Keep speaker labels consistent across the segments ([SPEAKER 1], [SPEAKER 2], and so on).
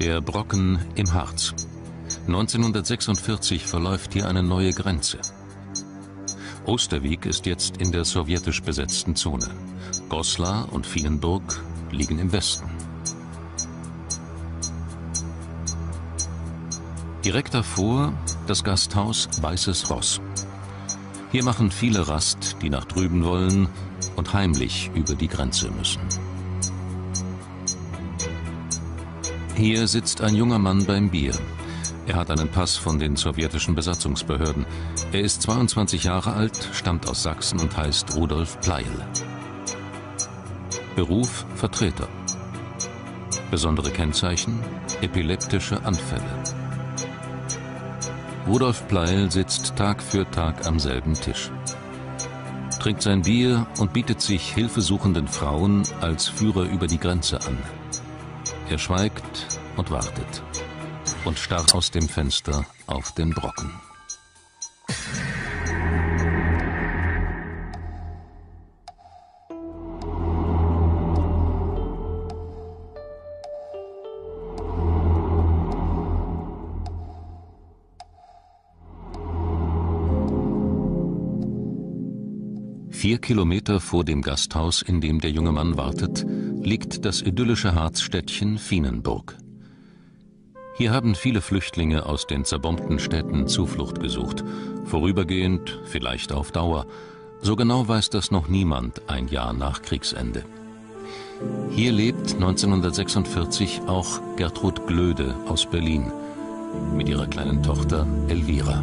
[SPEAKER 1] Der Brocken im Harz. 1946 verläuft hier eine neue Grenze. Osterwieck ist jetzt in der sowjetisch besetzten Zone. Goslar und Vienenburg liegen im Westen. Direkt davor das Gasthaus Weißes Ross. Hier machen viele Rast, die nach drüben wollen und heimlich über die Grenze müssen. Hier sitzt ein junger Mann beim Bier. Er hat einen Pass von den sowjetischen Besatzungsbehörden. Er ist 22 Jahre alt, stammt aus Sachsen und heißt Rudolf Pleil. Beruf Vertreter. Besondere Kennzeichen: epileptische Anfälle. Rudolf Pleil sitzt Tag für Tag am selben Tisch, trinkt sein Bier und bietet sich hilfesuchenden Frauen als Führer über die Grenze an. Er schweigt und wartet und starrt aus dem Fenster auf den Brocken. Vier Kilometer vor dem Gasthaus, in dem der junge Mann wartet, liegt das idyllische Harzstädtchen Vienenburg. Hier haben viele Flüchtlinge aus den zerbombten Städten Zuflucht gesucht. Vorübergehend, vielleicht auf Dauer. So genau weiß das noch niemand ein Jahr nach Kriegsende. Hier lebt 1946 auch Gertrud Glöde aus Berlin mit ihrer kleinen Tochter Elvira.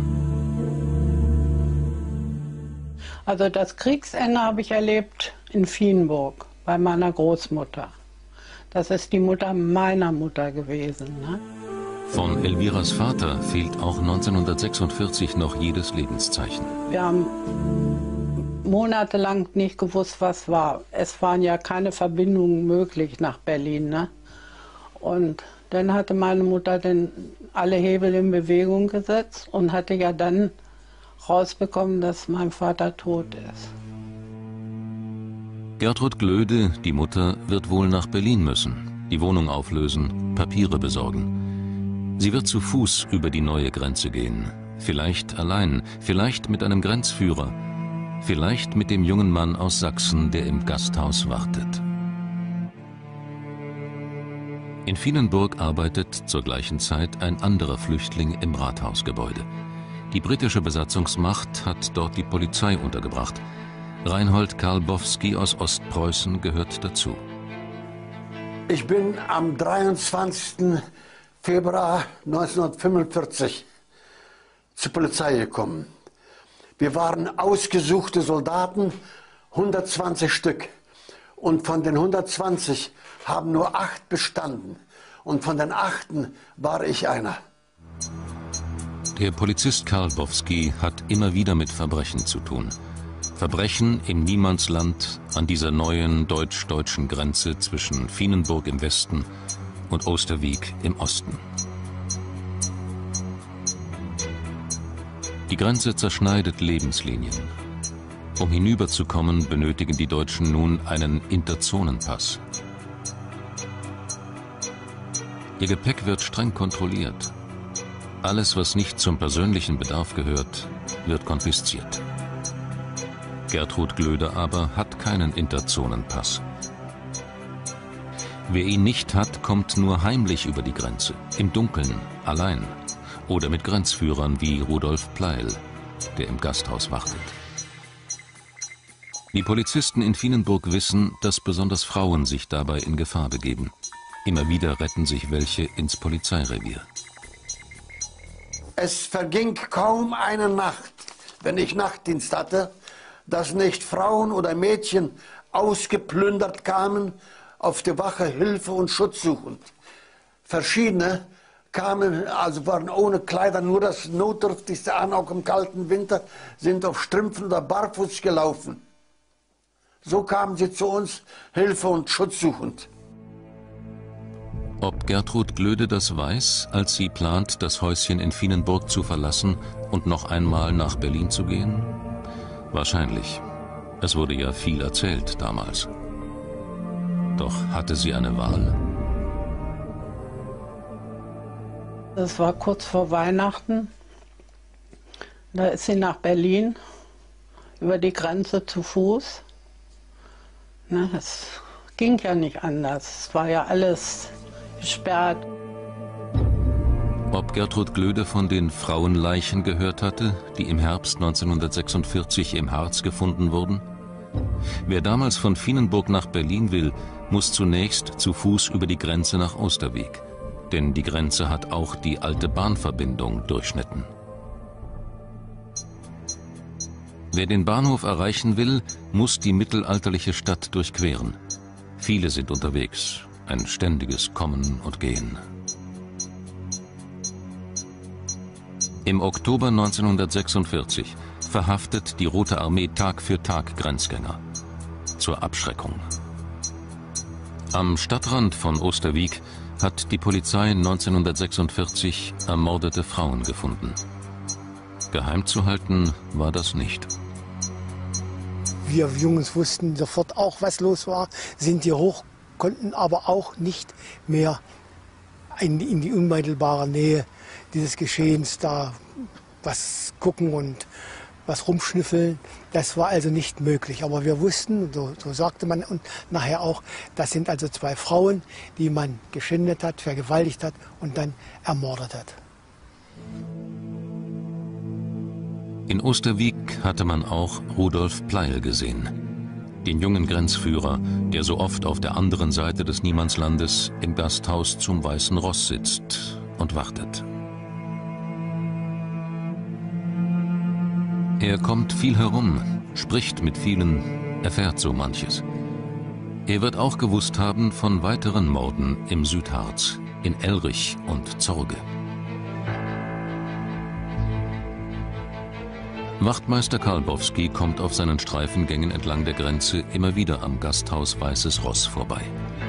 [SPEAKER 2] Also das Kriegsende habe ich erlebt in Vienenburg bei meiner Großmutter. Das ist die Mutter meiner Mutter gewesen, ne?
[SPEAKER 1] Von Elviras Vater fehlt auch 1946 noch jedes Lebenszeichen.
[SPEAKER 2] Wir haben monatelang nicht gewusst, was war. Es waren ja keine Verbindungen möglich nach Berlin, ne? Und dann hatte meine Mutter dann alle Hebel in Bewegung gesetzt und hatte ja dann rausbekommen, dass mein Vater tot ist.
[SPEAKER 1] Gertrud Glöde, die Mutter, wird wohl nach Berlin müssen, die Wohnung auflösen, Papiere besorgen. Sie wird zu Fuß über die neue Grenze gehen, vielleicht allein, vielleicht mit einem Grenzführer, vielleicht mit dem jungen Mann aus Sachsen, der im Gasthaus wartet. In Vienenburg arbeitet zur gleichen Zeit ein anderer Flüchtling im Rathausgebäude. Die britische Besatzungsmacht hat dort die Polizei untergebracht. Reinhold Karlbowski aus Ostpreußen gehört dazu.
[SPEAKER 3] Ich bin am 23. Februar 1945 zur Polizei gekommen. Wir waren ausgesuchte Soldaten, 120 Stück. Und von den 120 haben nur 8 bestanden. Und von den 8 war ich einer.
[SPEAKER 1] Der Polizist Karlbowski hat immer wieder mit Verbrechen zu tun. Verbrechen im Niemandsland an dieser neuen deutsch-deutschen Grenze zwischen Vienenburg im Westen und Osterwieck im Osten. Die Grenze zerschneidet Lebenslinien. Um hinüberzukommen, benötigen die Deutschen nun einen Interzonenpass. Ihr Gepäck wird streng kontrolliert. Alles, was nicht zum persönlichen Bedarf gehört, wird konfisziert. Gertrud Glöde aber hat keinen Interzonenpass. Wer ihn nicht hat, kommt nur heimlich über die Grenze, im Dunkeln, allein oder mit Grenzführern wie Rudolf Pleil, der im Gasthaus wartet. Die Polizisten in Vienenburg wissen, dass besonders Frauen sich dabei in Gefahr begeben. Immer wieder retten sich welche ins Polizeirevier.
[SPEAKER 3] Es verging kaum eine Nacht, wenn ich Nachtdienst hatte, dass nicht Frauen oder Mädchen ausgeplündert kamen, auf die Wache Hilfe und Schutz suchend. Verschiedene kamen, also waren ohne Kleider, nur das Notdürftigste an, auch im kalten Winter, sind auf Strümpfen oder barfuß gelaufen. So kamen sie zu uns, Hilfe und Schutz suchend.
[SPEAKER 1] Ob Gertrud Glöde das weiß, als sie plant, das Häuschen in Vienenburg zu verlassen und noch einmal nach Berlin zu gehen? Wahrscheinlich. Es wurde ja viel erzählt damals. Doch hatte sie eine Wahl?
[SPEAKER 2] Das war kurz vor Weihnachten. Da ist sie nach Berlin, über die Grenze zu Fuß. Ne, es ging ja nicht anders. Es war ja alles gesperrt.
[SPEAKER 1] Ob Gertrud Glöde von den Frauenleichen gehört hatte, die im Herbst 1946 im Harz gefunden wurden? Wer damals von Vienenburg nach Berlin will, muss zunächst zu Fuß über die Grenze nach Osterwieck. Denn die Grenze hat auch die alte Bahnverbindung durchschnitten. Wer den Bahnhof erreichen will, muss die mittelalterliche Stadt durchqueren. Viele sind unterwegs, ein ständiges Kommen und Gehen. Im Oktober 1946 verhaftet die Rote Armee Tag für Tag Grenzgänger. Zur Abschreckung. Am Stadtrand von Osterwieck hat die Polizei 1946 ermordete Frauen gefunden. Geheim zu halten war das nicht.
[SPEAKER 4] Wir Jungs wussten sofort auch, was los war, sind hier hoch, konnten aber auch nicht mehr in die unmittelbare Nähe dieses Geschehens da was gucken und was rumschnüffeln. Das war also nicht möglich. Aber wir wussten, so sagte man und nachher auch, das sind also zwei Frauen, die man geschändet hat, vergewaltigt hat und dann ermordet hat.
[SPEAKER 1] In Osterwieck hatte man auch Rudolf Pleil gesehen. Den jungen Grenzführer, der so oft auf der anderen Seite des Niemandslandes im Gasthaus zum Weißen Ross sitzt und wartet. Er kommt viel herum, spricht mit vielen, erfährt so manches. Er wird auch gewusst haben von weiteren Morden im Südharz, in Elrich und Zorge. Wachtmeister Karlbowski kommt auf seinen Streifengängen entlang der Grenze immer wieder am Gasthaus Weißes Ross vorbei.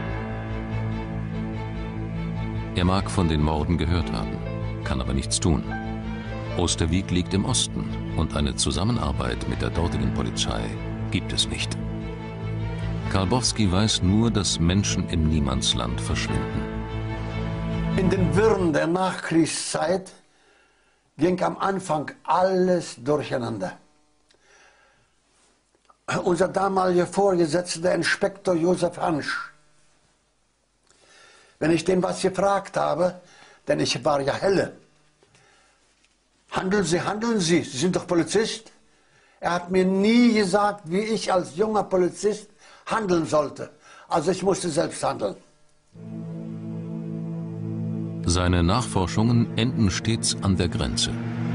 [SPEAKER 1] Er mag von den Morden gehört haben, kann aber nichts tun. Osterwieck liegt im Osten und eine Zusammenarbeit mit der dortigen Polizei gibt es nicht. Karlbowski weiß nur, dass Menschen im Niemandsland verschwinden.
[SPEAKER 3] In den Wirren der Nachkriegszeit ging am Anfang alles durcheinander. Unser damaliger Vorgesetzter, der Inspektor Josef Hansch, wenn ich den was gefragt habe, denn ich war ja helle, handeln Sie, Sie sind doch Polizist. Er hat mir nie gesagt, wie ich als junger Polizist handeln sollte. Also ich musste selbst handeln.
[SPEAKER 1] Seine Nachforschungen enden stets an der Grenze.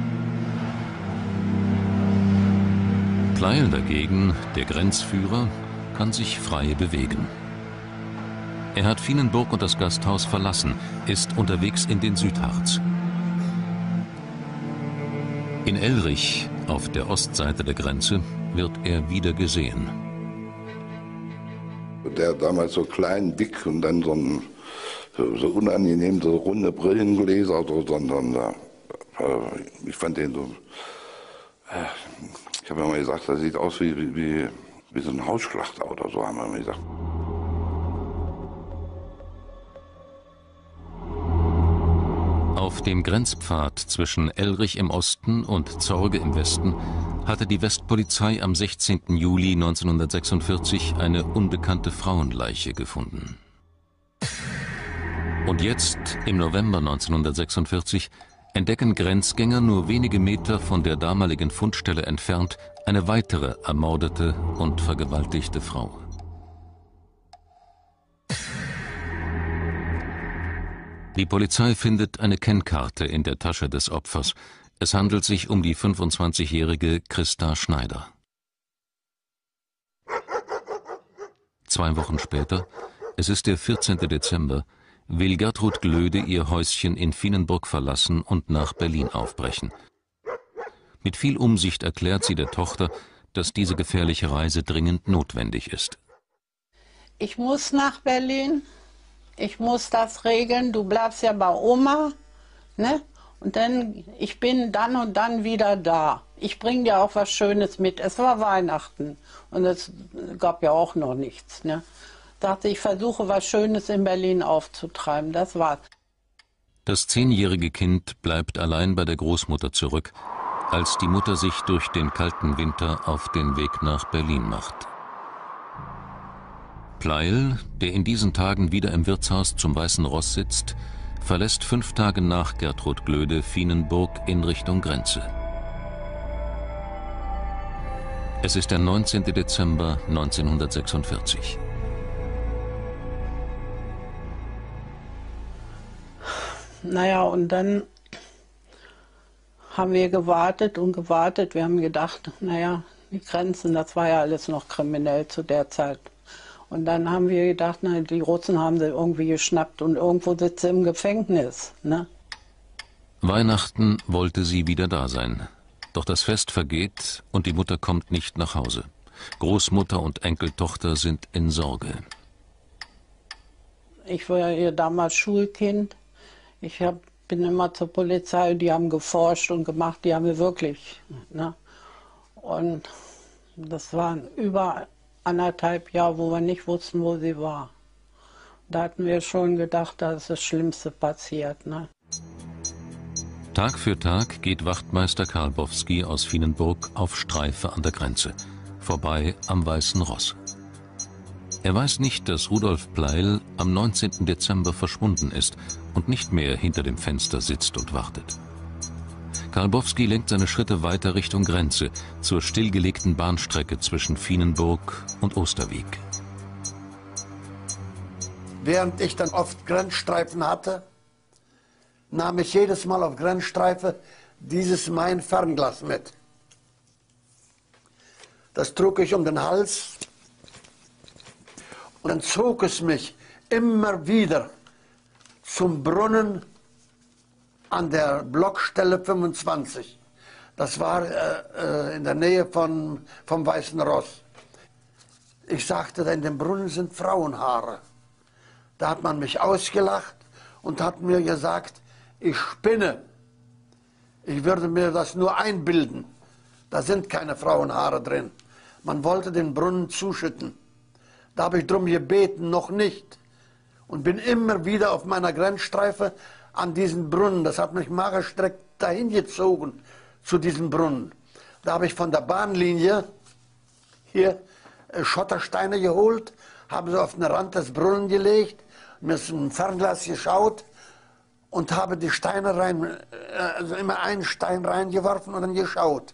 [SPEAKER 1] Pleil dagegen, der Grenzführer, kann sich frei bewegen. Er hat Vienenburg und das Gasthaus verlassen, ist unterwegs in den Südharz. In Elrich, auf der Ostseite der Grenze, wird er wieder gesehen.
[SPEAKER 5] Der damals so klein, dick und dann so unangenehm, so runde Brillengläser, ich fand den so, ich habe immer gesagt, das sieht aus wie so ein Hausschlachter oder so, haben wir immer gesagt.
[SPEAKER 1] Auf dem Grenzpfad zwischen Elrich im Osten und Zorge im Westen hatte die Westpolizei am 16. Juli 1946 eine unbekannte Frauenleiche gefunden. Und jetzt, im November 1946, entdecken Grenzgänger nur wenige Meter von der damaligen Fundstelle entfernt eine weitere ermordete und vergewaltigte Frau. Die Polizei findet eine Kennkarte in der Tasche des Opfers. Es handelt sich um die 25-jährige Christa Schneider. 2 Wochen später, es ist der 14. Dezember, will Gertrud Glöde ihr Häuschen in Vienenburg verlassen und nach Berlin aufbrechen. Mit viel Umsicht erklärt sie der Tochter, dass diese gefährliche Reise dringend notwendig ist.
[SPEAKER 2] Ich muss nach Berlin. Ich muss das regeln, du bleibst ja bei Oma, ne? Und dann, ich bin dann und dann wieder da. Ich bringe dir auch was Schönes mit. Es war Weihnachten und es gab ja auch noch nichts, ne? Dachte, ich versuche was Schönes in Berlin aufzutreiben, das war's.
[SPEAKER 1] Das 10-jährige Kind bleibt allein bei der Großmutter zurück, als die Mutter sich durch den kalten Winter auf den Weg nach Berlin macht. Pleil, der in diesen Tagen wieder im Wirtshaus zum Weißen Ross sitzt, verlässt 5 Tage nach Gertrud Glöde Vienenburg in Richtung Grenze. Es ist der 19. Dezember 1946.
[SPEAKER 2] Naja, und dann haben wir gewartet und gewartet. Wir haben gedacht, naja, die Grenzen, das war ja alles noch kriminell zu der Zeit. Und dann haben wir gedacht, na, die Russen haben sie irgendwie geschnappt und irgendwo sitzt sie im Gefängnis. Ne?
[SPEAKER 1] Weihnachten wollte sie wieder da sein. Doch das Fest vergeht und die Mutter kommt nicht nach Hause. Großmutter und Enkeltochter sind in Sorge.
[SPEAKER 2] Ich war ja damals Schulkind. Bin immer zur Polizei und die haben geforscht und gemacht, die haben wir wirklich. Ne? Und das waren über 1,5 Jahre, wo wir nicht wussten, wo sie war. Da hatten wir schon gedacht, da ist das Schlimmste passiert. Ne?
[SPEAKER 1] Tag für Tag geht Wachtmeister Karlbowski aus Vienenburg auf Streife an der Grenze, vorbei am Weißen Ross. Er weiß nicht, dass Rudolf Pleil am 19. Dezember verschwunden ist und nicht mehr hinter dem Fenster sitzt und wartet. Karlbowski lenkt seine Schritte weiter Richtung Grenze, zur stillgelegten Bahnstrecke zwischen Vienenburg und Osterwieck.
[SPEAKER 3] Während ich dann oft Grenzstreifen hatte, nahm ich jedes Mal auf Grenzstreife dieses mein Fernglas mit. Das trug ich um den Hals und dann zog es mich immer wieder zum Brunnen an der Blockstelle 25. Das war in der Nähe vom Weißen Ross. Ich sagte, in dem Brunnen sind Frauenhaare. Da hat man mich ausgelacht und hat mir gesagt, ich spinne. Ich würde mir das nur einbilden. Da sind keine Frauenhaare drin. Man wollte den Brunnen zuschütten. Da habe ich drum gebeten, noch nicht. Und bin immer wieder auf meiner Grenzstreife an diesen Brunnen. Das hat mich magerstreckt dahin gezogen, zu diesem Brunnen. Da habe ich von der Bahnlinie hier Schottersteine geholt, habe sie auf den Rand des Brunnen gelegt, mir ein Fernglas geschaut und habe die Steine rein, also immer einen Stein reingeworfen und dann geschaut.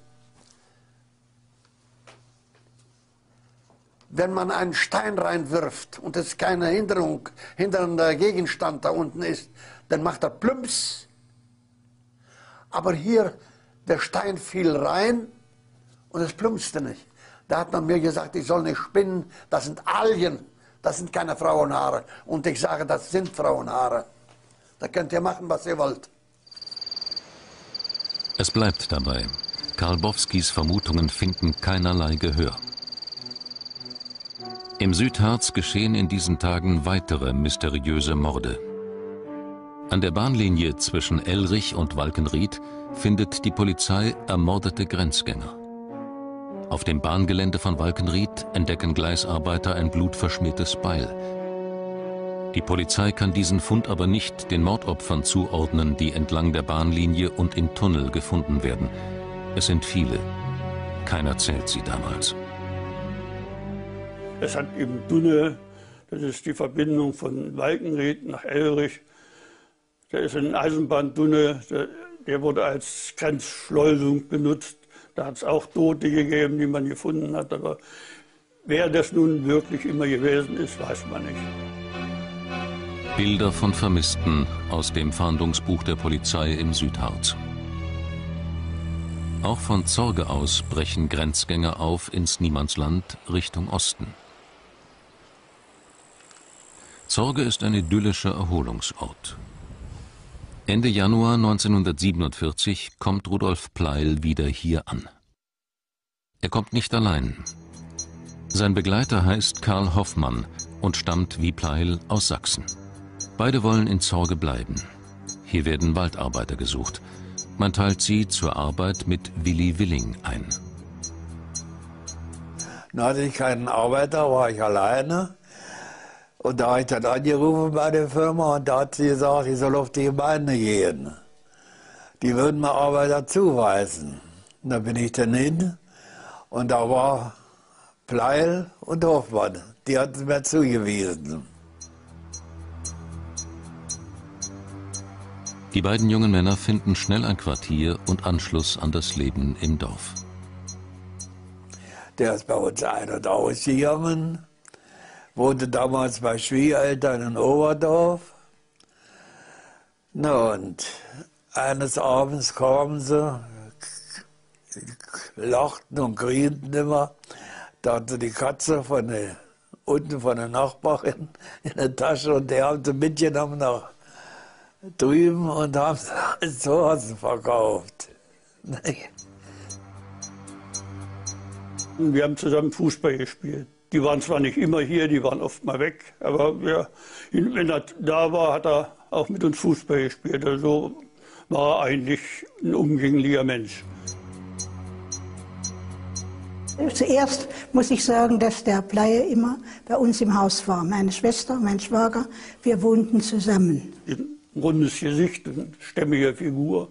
[SPEAKER 3] Wenn man einen Stein reinwirft und es keine hindernder Gegenstand da unten ist, dann macht er plumps. Aber hier, der Stein fiel rein und es plumpste nicht. Da hat man mir gesagt, ich soll nicht spinnen, das sind Algen, das sind keine Frauenhaare. Und ich sage, das sind Frauenhaare. Da könnt ihr machen, was ihr wollt.
[SPEAKER 1] Es bleibt dabei. Karlbowskis Vermutungen finden keinerlei Gehör. Im Südharz geschehen in diesen Tagen weitere mysteriöse Morde. An der Bahnlinie zwischen Elrich und Walkenried findet die Polizei ermordete Grenzgänger. Auf dem Bahngelände von Walkenried entdecken Gleisarbeiter ein blutverschmiertes Beil. Die Polizei kann diesen Fund aber nicht den Mordopfern zuordnen, die entlang der Bahnlinie und im Tunnel gefunden werden. Es sind viele. Keiner zählt sie damals.
[SPEAKER 6] Es hat im Tunnel, das ist die Verbindung von Walkenried nach Elrich. Da ist ein Eisenbahntunnel, der wurde als Grenzschleusung benutzt. Da hat es auch Tote gegeben, die man gefunden hat. Aber wer das nun wirklich immer gewesen ist, weiß man nicht.
[SPEAKER 1] Bilder von Vermissten aus dem Fahndungsbuch der Polizei im Südharz. Auch von Zorge aus brechen Grenzgänger auf ins Niemandsland Richtung Osten. Zorge ist ein idyllischer Erholungsort. Ende Januar 1947 kommt Rudolf Pleil wieder hier an. Er kommt nicht allein. Sein Begleiter heißt Karl Hoffmann und stammt wie Pleil aus Sachsen. Beide wollen in Zorge bleiben. Hier werden Waldarbeiter gesucht. Man teilt sie zur Arbeit mit Willi Willing ein.
[SPEAKER 7] Da hatte ich keinen Arbeiter, war ich alleine. Und da habe ich dann angerufen bei der Firma und da hat sie gesagt, ich soll auf die Gemeinde gehen. Die würden mir Arbeiter zuweisen. Und da bin ich dann hin und da war Pleil und Hoffmann. Die hatten es mir zugewiesen.
[SPEAKER 1] Die beiden jungen Männer finden schnell ein Quartier und Anschluss an das Leben im Dorf.
[SPEAKER 7] Der ist bei uns ein- und ausgegangen, wohnte damals bei Schwiegereltern in Oberdorf. Na und eines Abends kamen sie, lachten und grienten immer. Da hatte die Katze unten von der Nachbarin in der Tasche und die haben sie mitgenommen nach drüben und haben es zu Hause verkauft.
[SPEAKER 6] Wir haben zusammen Fußball gespielt. Die waren zwar nicht immer hier, die waren oft mal weg, aber wenn er da war, hat er auch mit uns Fußball gespielt. Also war er eigentlich ein umgänglicher Mensch.
[SPEAKER 8] Zuerst muss ich sagen, dass der Pleil immer bei uns im Haus war. Meine Schwester, mein Schwager, wir wohnten zusammen.
[SPEAKER 6] Ein rundes Gesicht, eine stämmige Figur.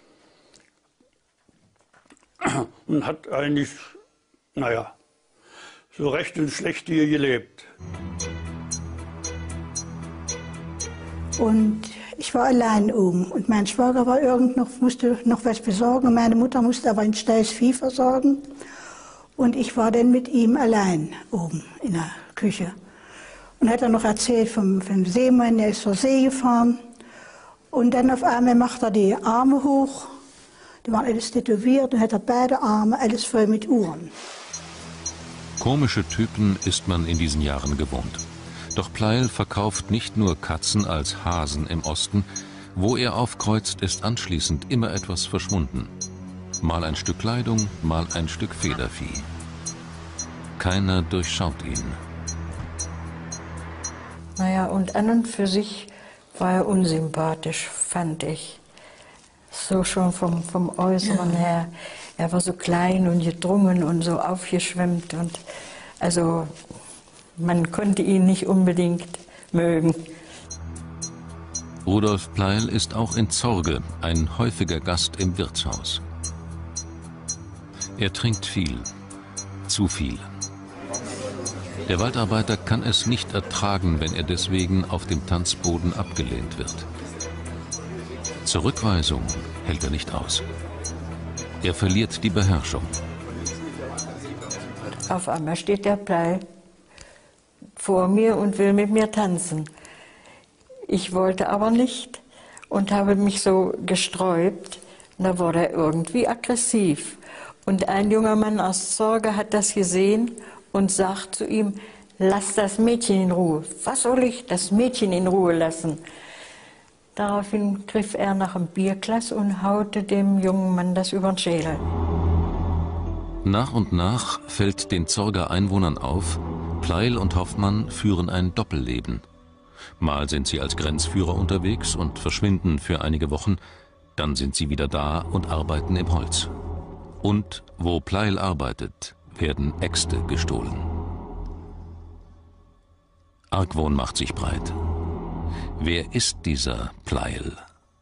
[SPEAKER 6] Und hat eigentlich, naja, so recht und schlecht hier gelebt.
[SPEAKER 8] Und ich war allein oben. Und mein Schwager war musste noch was besorgen. Und meine Mutter musste aber ein Stall Vieh versorgen. Und ich war dann mit ihm allein oben in der Küche. Und hat er noch erzählt vom Seemann, der ist zur See gefahren. Und dann auf einmal macht er die Arme hoch. Die waren alles tätowiert und hat er beide Arme alles voll mit Uhren.
[SPEAKER 1] Komische Typen ist man in diesen Jahren gewohnt. Doch Pleil verkauft nicht nur Katzen als Hasen im Osten. Wo er aufkreuzt, ist anschließend immer etwas verschwunden. Mal ein Stück Kleidung, mal ein Stück Federvieh. Keiner durchschaut ihn.
[SPEAKER 9] Naja, und an und für sich war er unsympathisch, fand ich. So schon vom Äußeren her. Er war so klein und gedrungen und so aufgeschwemmt. Und also man konnte ihn nicht unbedingt mögen.
[SPEAKER 1] Rudolf Pleil ist auch in Zorge ein häufiger Gast im Wirtshaus. Er trinkt viel, zu viel. Der Waldarbeiter kann es nicht ertragen, wenn er deswegen auf dem Tanzboden abgelehnt wird. Zurückweisung hält er nicht aus. Er verliert die Beherrschung.
[SPEAKER 9] Auf einmal steht der Pleil vor mir und will mit mir tanzen. Ich wollte aber nicht und habe mich so gesträubt. Und da wurde er irgendwie aggressiv. Und ein junger Mann aus Sorge hat das gesehen und sagt zu ihm, lass das Mädchen in Ruhe. Was soll ich das Mädchen in Ruhe lassen? Daraufhin griff er nach einem Bierglas und haute dem jungen Mann das über den Schädel.
[SPEAKER 1] Nach und nach fällt den Zorger Einwohnern auf, Pleil und Hoffmann führen ein Doppelleben. Mal sind sie als Grenzführer unterwegs und verschwinden für einige Wochen, dann sind sie wieder da und arbeiten im Holz. Und wo Pleil arbeitet, werden Äxte gestohlen. Argwohn macht sich breit. Wer ist dieser Pleil?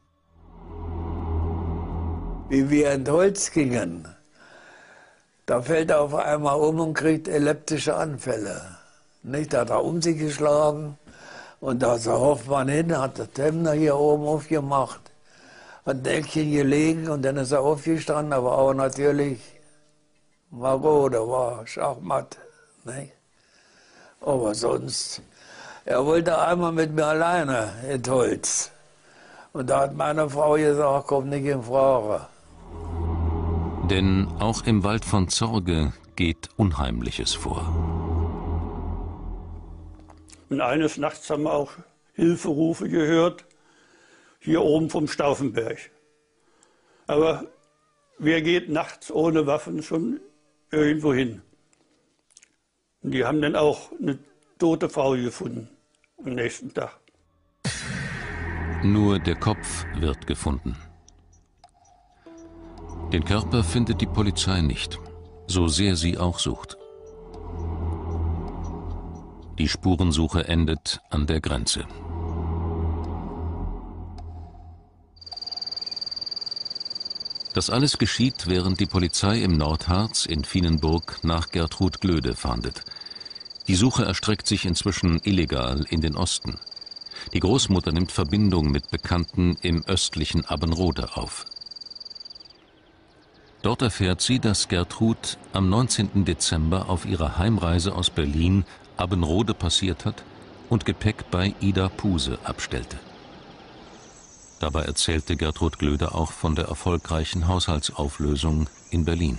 [SPEAKER 7] Wie wir in Holz gingen, da fällt er auf einmal um und kriegt epileptische Anfälle. Nicht, da hat er um sich geschlagen und da ist der Hoffmann hin, hat das Hemd hier oben aufgemacht, hat ein Eckchen gelegen und dann ist er aufgestanden, aber auch natürlich marode, war schachmatt. Nicht? Aber sonst, er wollte einmal mit mir alleine ins Holz. Und da hat meine Frau gesagt, komm nicht in Frage.
[SPEAKER 1] Denn auch im Wald von Zorge geht Unheimliches vor.
[SPEAKER 6] Und eines Nachts haben wir auch Hilferufe gehört, hier oben vom Stauffenberg. Aber wer geht nachts ohne Waffen schon irgendwo hin? Und die haben dann auch eine tote Frau gefunden am nächsten Tag.
[SPEAKER 1] Nur der Kopf wird gefunden. Den Körper findet die Polizei nicht, so sehr sie auch sucht. Die Spurensuche endet an der Grenze. Das alles geschieht, während die Polizei im Nordharz in Vienenburg nach Gertrud Glöde fahndet. Die Suche erstreckt sich inzwischen illegal in den Osten. Die Großmutter nimmt Verbindung mit Bekannten im östlichen Abbenrode auf. Dort erfährt sie, dass Gertrud am 19. Dezember auf ihrer Heimreise aus Berlin Abbenrode passiert hat und Gepäck bei Ida Puse abstellte. Dabei erzählte Gertrud Glöde auch von der erfolgreichen Haushaltsauflösung in Berlin.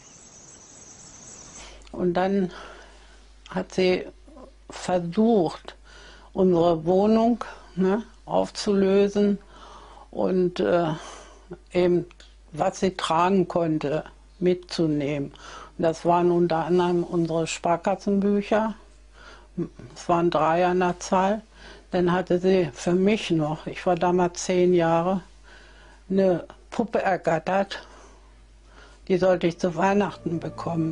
[SPEAKER 2] Und dann hat sie versucht, unsere Wohnung aufzulösen und eben, was sie tragen konnte, mitzunehmen. Und das waren unter anderem unsere Sparkassenbücher. Es waren 3 an der Zahl. Dann hatte sie für mich noch, ich war damals 10 Jahre, eine Puppe ergattert. Die sollte ich zu Weihnachten bekommen.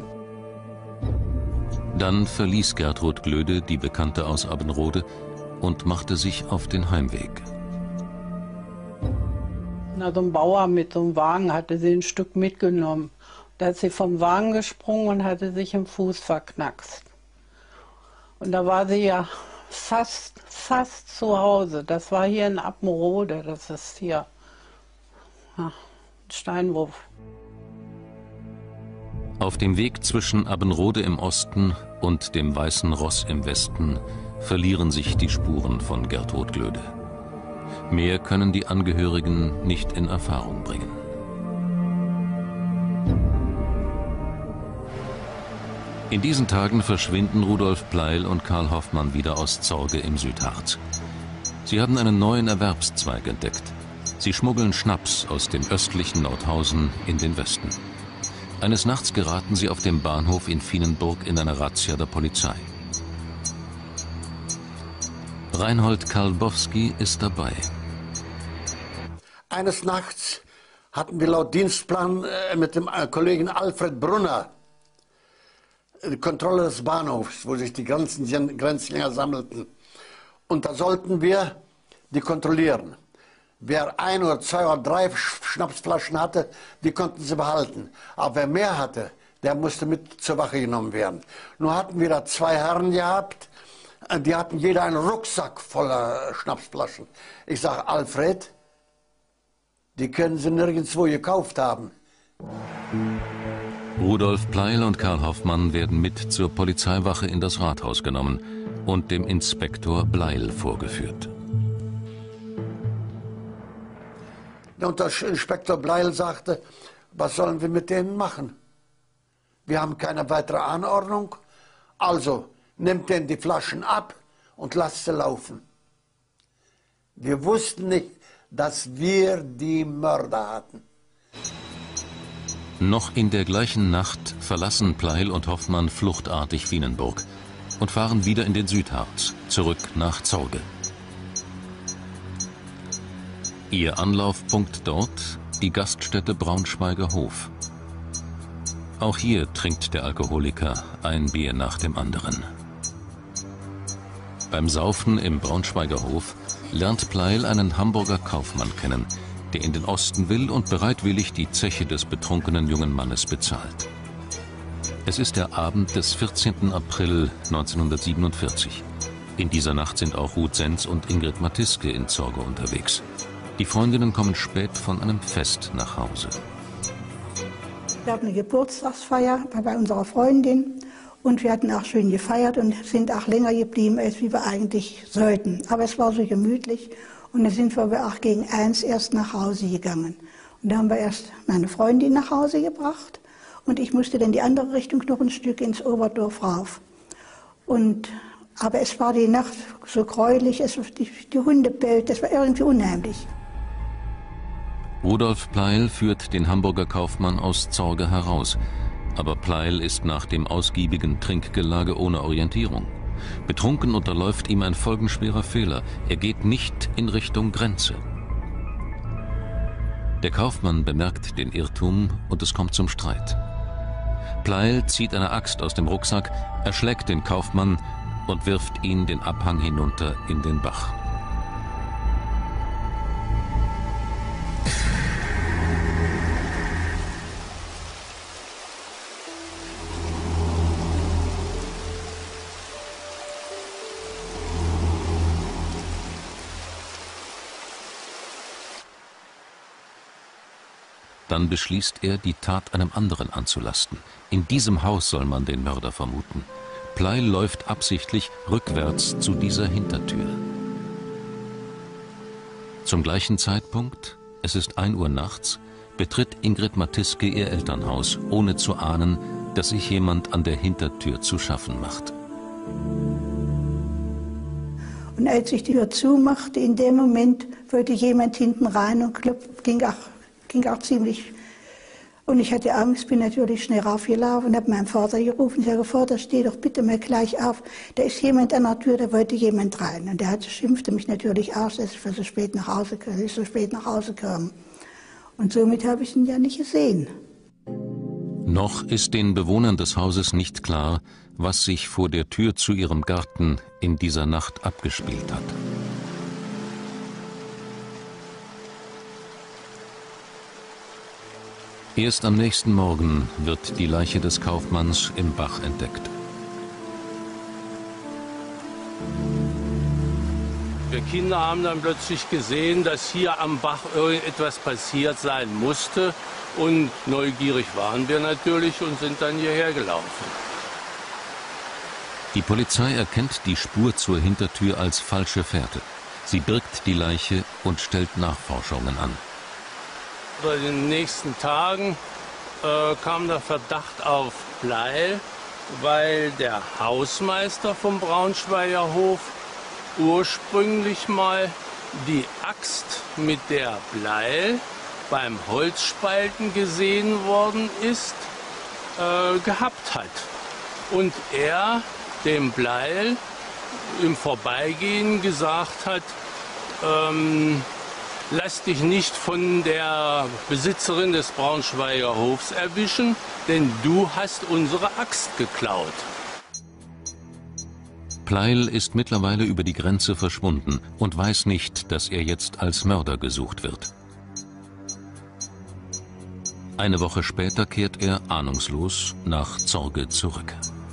[SPEAKER 1] Dann verließ Gertrud Glöde die Bekannte aus Abbenrode und machte sich auf den Heimweg.
[SPEAKER 2] Na, so ein Bauer mit so einem Wagen hatte sie ein Stück mitgenommen. Da ist sie vom Wagen gesprungen und hatte sich im Fuß verknackst. Und da war sie ja fast zu Hause. Das war hier in Abbenrode, das ist hier ein Steinwurf.
[SPEAKER 1] Auf dem Weg zwischen Abbenrode im Osten und dem Weißen Ross im Westen verlieren sich die Spuren von Gertrud Glöde. Mehr können die Angehörigen nicht in Erfahrung bringen. In diesen Tagen verschwinden Rudolf Pleil und Karl Hoffmann wieder aus Zorge im Südharz. Sie haben einen neuen Erwerbszweig entdeckt. Sie schmuggeln Schnaps aus dem östlichen Nordhausen in den Westen. Eines Nachts geraten sie auf dem Bahnhof in Vienenburg in eine Razzia der Polizei. Reinhold Karlbowski ist dabei.
[SPEAKER 3] Eines Nachts hatten wir laut Dienstplan mit dem Kollegen Alfred Brunner die Kontrolle des Bahnhofs, wo sich die ganzen Grenzjäger sammelten. Und da sollten wir die kontrollieren. Wer 1 oder 2 oder 3 Schnapsflaschen hatte, die konnten sie behalten. Aber wer mehr hatte, der musste mit zur Wache genommen werden. Nur hatten wir da 2 Herren gehabt, die hatten jeder einen Rucksack voller Schnapsflaschen. Ich sage, Alfred, die können sie nirgendwo gekauft haben.
[SPEAKER 1] Rudolf Pleil und Karl Hoffmann werden mit zur Polizeiwache in das Rathaus genommen und dem Inspektor Bleil vorgeführt.
[SPEAKER 3] Und der Inspektor Bleil sagte, was sollen wir mit denen machen? Wir haben keine weitere Anordnung, also nimmt denen die Flaschen ab und lasst sie laufen. Wir wussten nicht, dass wir die Mörder hatten.
[SPEAKER 1] Noch in der gleichen Nacht verlassen Pleil und Hoffmann fluchtartig Vienenburg und fahren wieder in den Südharz, zurück nach Zorge. Ihr Anlaufpunkt dort, die Gaststätte Braunschweiger Hof. Auch hier trinkt der Alkoholiker ein Bier nach dem anderen. Beim Saufen im Braunschweiger Hof lernt Pleil einen Hamburger Kaufmann kennen, der in den Osten will und bereitwillig die Zeche des betrunkenen jungen Mannes bezahlt. Es ist der Abend des 14. April 1947. In dieser Nacht sind auch Ruth Senz und Ingrid Matiske in Zorge unterwegs. Die Freundinnen kommen spät von einem Fest nach Hause.
[SPEAKER 8] Wir hatten eine Geburtstagsfeier bei unserer Freundin und wir hatten auch schön gefeiert und sind auch länger geblieben, als wir eigentlich sollten. Aber es war so gemütlich und dann sind wir auch gegen 1 erst nach Hause gegangen. Und da haben wir erst meine Freundin nach Hause gebracht und ich musste dann die andere Richtung noch ein Stück ins Oberdorf rauf. Aber es war die Nacht so gräulich, die Hunde bellten, das war irgendwie unheimlich.
[SPEAKER 1] Rudolf Pleil führt den Hamburger Kaufmann aus Zorge heraus. Aber Pleil ist nach dem ausgiebigen Trinkgelage ohne Orientierung. Betrunken unterläuft ihm ein folgenschwerer Fehler. Er geht nicht in Richtung Grenze. Der Kaufmann bemerkt den Irrtum und es kommt zum Streit. Pleil zieht eine Axt aus dem Rucksack, erschlägt den Kaufmann und wirft ihn den Abhang hinunter in den Bach. Dann beschließt er, die Tat einem anderen anzulasten. In diesem Haus soll man den Mörder vermuten. Pleil läuft absichtlich rückwärts zu dieser Hintertür. Zum gleichen Zeitpunkt, es ist 1 Uhr nachts, betritt Ingrid Matiske ihr Elternhaus, ohne zu ahnen, dass sich jemand an der Hintertür zu schaffen macht.
[SPEAKER 8] Und als ich die Tür zumachte, in dem Moment wollte jemand hinten rein und ging auch ziemlich. Und ich hatte Angst, bin natürlich schnell raufgelaufen und habe meinen Vater gerufen. Ich sage, Vater, steh doch bitte mal gleich auf. Da ist jemand an der Tür, da wollte jemand rein. Und der schimpfte mich natürlich aus, dass ich so spät nach Hause kam. Und somit habe ich ihn ja nicht gesehen.
[SPEAKER 1] Noch ist den Bewohnern des Hauses nicht klar, was sich vor der Tür zu ihrem Garten in dieser Nacht abgespielt hat. Erst am nächsten Morgen wird die Leiche des Kaufmanns im Bach entdeckt.
[SPEAKER 10] Wir Kinder haben dann plötzlich gesehen, dass hier am Bach irgendetwas passiert sein musste. Und neugierig waren wir natürlich und sind dann hierher gelaufen.
[SPEAKER 1] Die Polizei erkennt die Spur zur Hintertür als falsche Fährte. Sie birgt die Leiche und stellt Nachforschungen an.
[SPEAKER 10] In den nächsten Tagen kam der Verdacht auf Pleil, weil der Hausmeister vom Braunschweiger Hof ursprünglich mal die Axt, mit der Pleil beim Holzspalten gesehen worden ist, gehabt hat. Und er dem Pleil im Vorbeigehen gesagt hat, lass dich nicht von der Besitzerin des Braunschweiger Hofs erwischen, denn du hast unsere Axt geklaut.
[SPEAKER 1] Pleil ist mittlerweile über die Grenze verschwunden und weiß nicht, dass er jetzt als Mörder gesucht wird. Eine Woche später kehrt er ahnungslos nach Zorge zurück.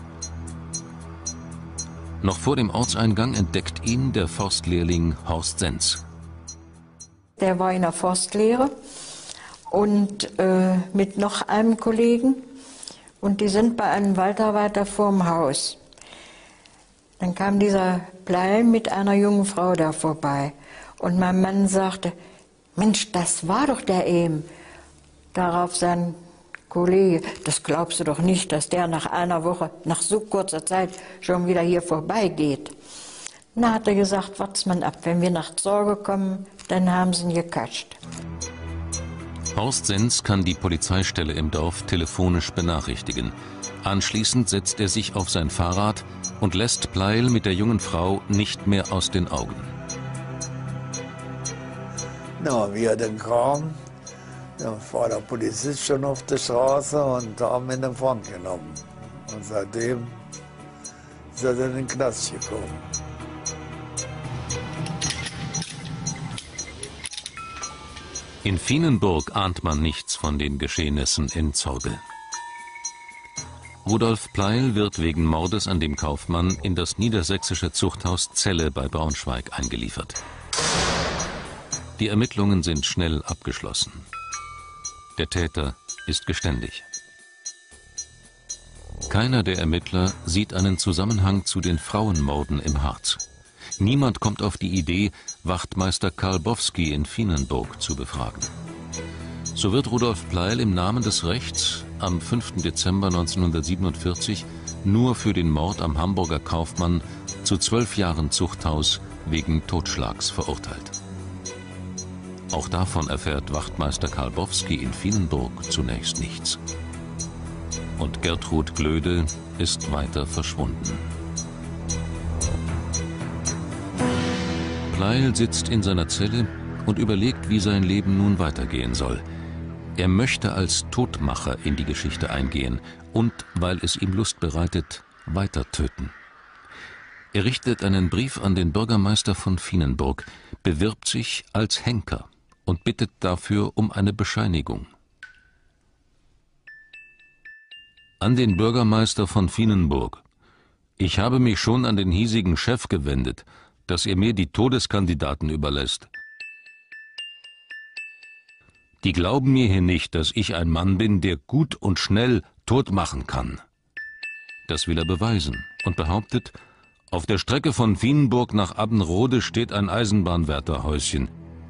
[SPEAKER 1] Noch vor dem Ortseingang entdeckt ihn der Forstlehrling Horst Senz.
[SPEAKER 9] Der war in der Forstlehre und mit noch einem Kollegen. Und die sind bei einem Waldarbeiter vorm Haus. Dann kam dieser Pleil mit einer jungen Frau da vorbei. Und mein Mann sagte, Mensch, das war doch der eben. Darauf sein Kollege, das glaubst du doch nicht, dass der nach einer Woche, nach so kurzer Zeit schon wieder hier vorbeigeht. Na, hat er gesagt, wart's mal ab, wenn wir nach Zorge kommen, dann haben sie ihn gekatscht.
[SPEAKER 1] Horst Senz kann die Polizeistelle im Dorf telefonisch benachrichtigen. Anschließend setzt er sich auf sein Fahrrad und lässt Pleil mit der jungen Frau nicht mehr aus den Augen.
[SPEAKER 7] Na, wie er dann kam, dann war der Polizist schon auf der Straße und haben ihn in Empfang genommen. Und seitdem ist er dann in den Knast gekommen.
[SPEAKER 1] In Fienenburg ahnt man nichts von den Geschehnissen in Zorge. Rudolf Pleil wird wegen Mordes an dem Kaufmann in das niedersächsische Zuchthaus Celle bei Braunschweig eingeliefert. Die Ermittlungen sind schnell abgeschlossen. Der Täter ist geständig. Keiner der Ermittler sieht einen Zusammenhang zu den Frauenmorden im Harz. Niemand kommt auf die Idee, Wachtmeister Karl Bowski in Fienenburg zu befragen. So wird Rudolf Pleil im Namen des Rechts am 5. Dezember 1947 nur für den Mord am Hamburger Kaufmann zu 12 Jahren Zuchthaus wegen Totschlags verurteilt. Auch davon erfährt Wachtmeister Karl Bowski in Fienenburg zunächst nichts. Und Gertrud Glöde ist weiter verschwunden. Pleil sitzt in seiner Zelle und überlegt, wie sein Leben nun weitergehen soll. Er möchte als Todmacher in die Geschichte eingehen und, weil es ihm Lust bereitet, weiter töten. Er richtet einen Brief an den Bürgermeister von Vienenburg, bewirbt sich als Henker und bittet dafür um eine Bescheinigung. An den Bürgermeister von Vienenburg: Ich habe mich schon an den hiesigen Chef gewendet, dass er mir die Todeskandidaten überlässt. Die glauben mir hier nicht, dass ich ein Mann bin, der gut und schnell tot machen kann. Das will er beweisen und behauptet, auf der Strecke von Vienenburg nach Abbenrode steht ein Eisenbahnwärterhäuschen.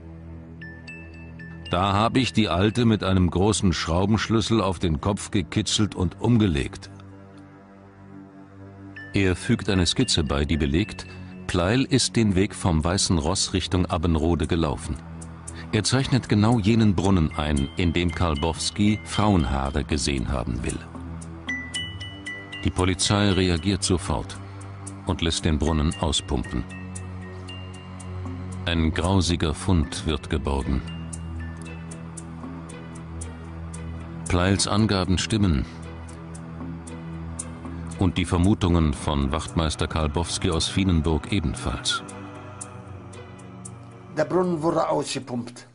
[SPEAKER 1] Da habe ich die Alte mit einem großen Schraubenschlüssel auf den Kopf gekitzelt und umgelegt. Er fügt eine Skizze bei, die belegt, Pleil ist den Weg vom Weißen Ross Richtung Abbenrode gelaufen. Er zeichnet genau jenen Brunnen ein, in dem Karbowski Frauenhaare gesehen haben will. Die Polizei reagiert sofort und lässt den Brunnen auspumpen. Ein grausiger Fund wird geborgen. Pleils Angaben stimmen und die Vermutungen von Wachtmeister Karbowski aus Vienenburg ebenfalls.
[SPEAKER 3] Der Brunnen wurde ausgepumpt.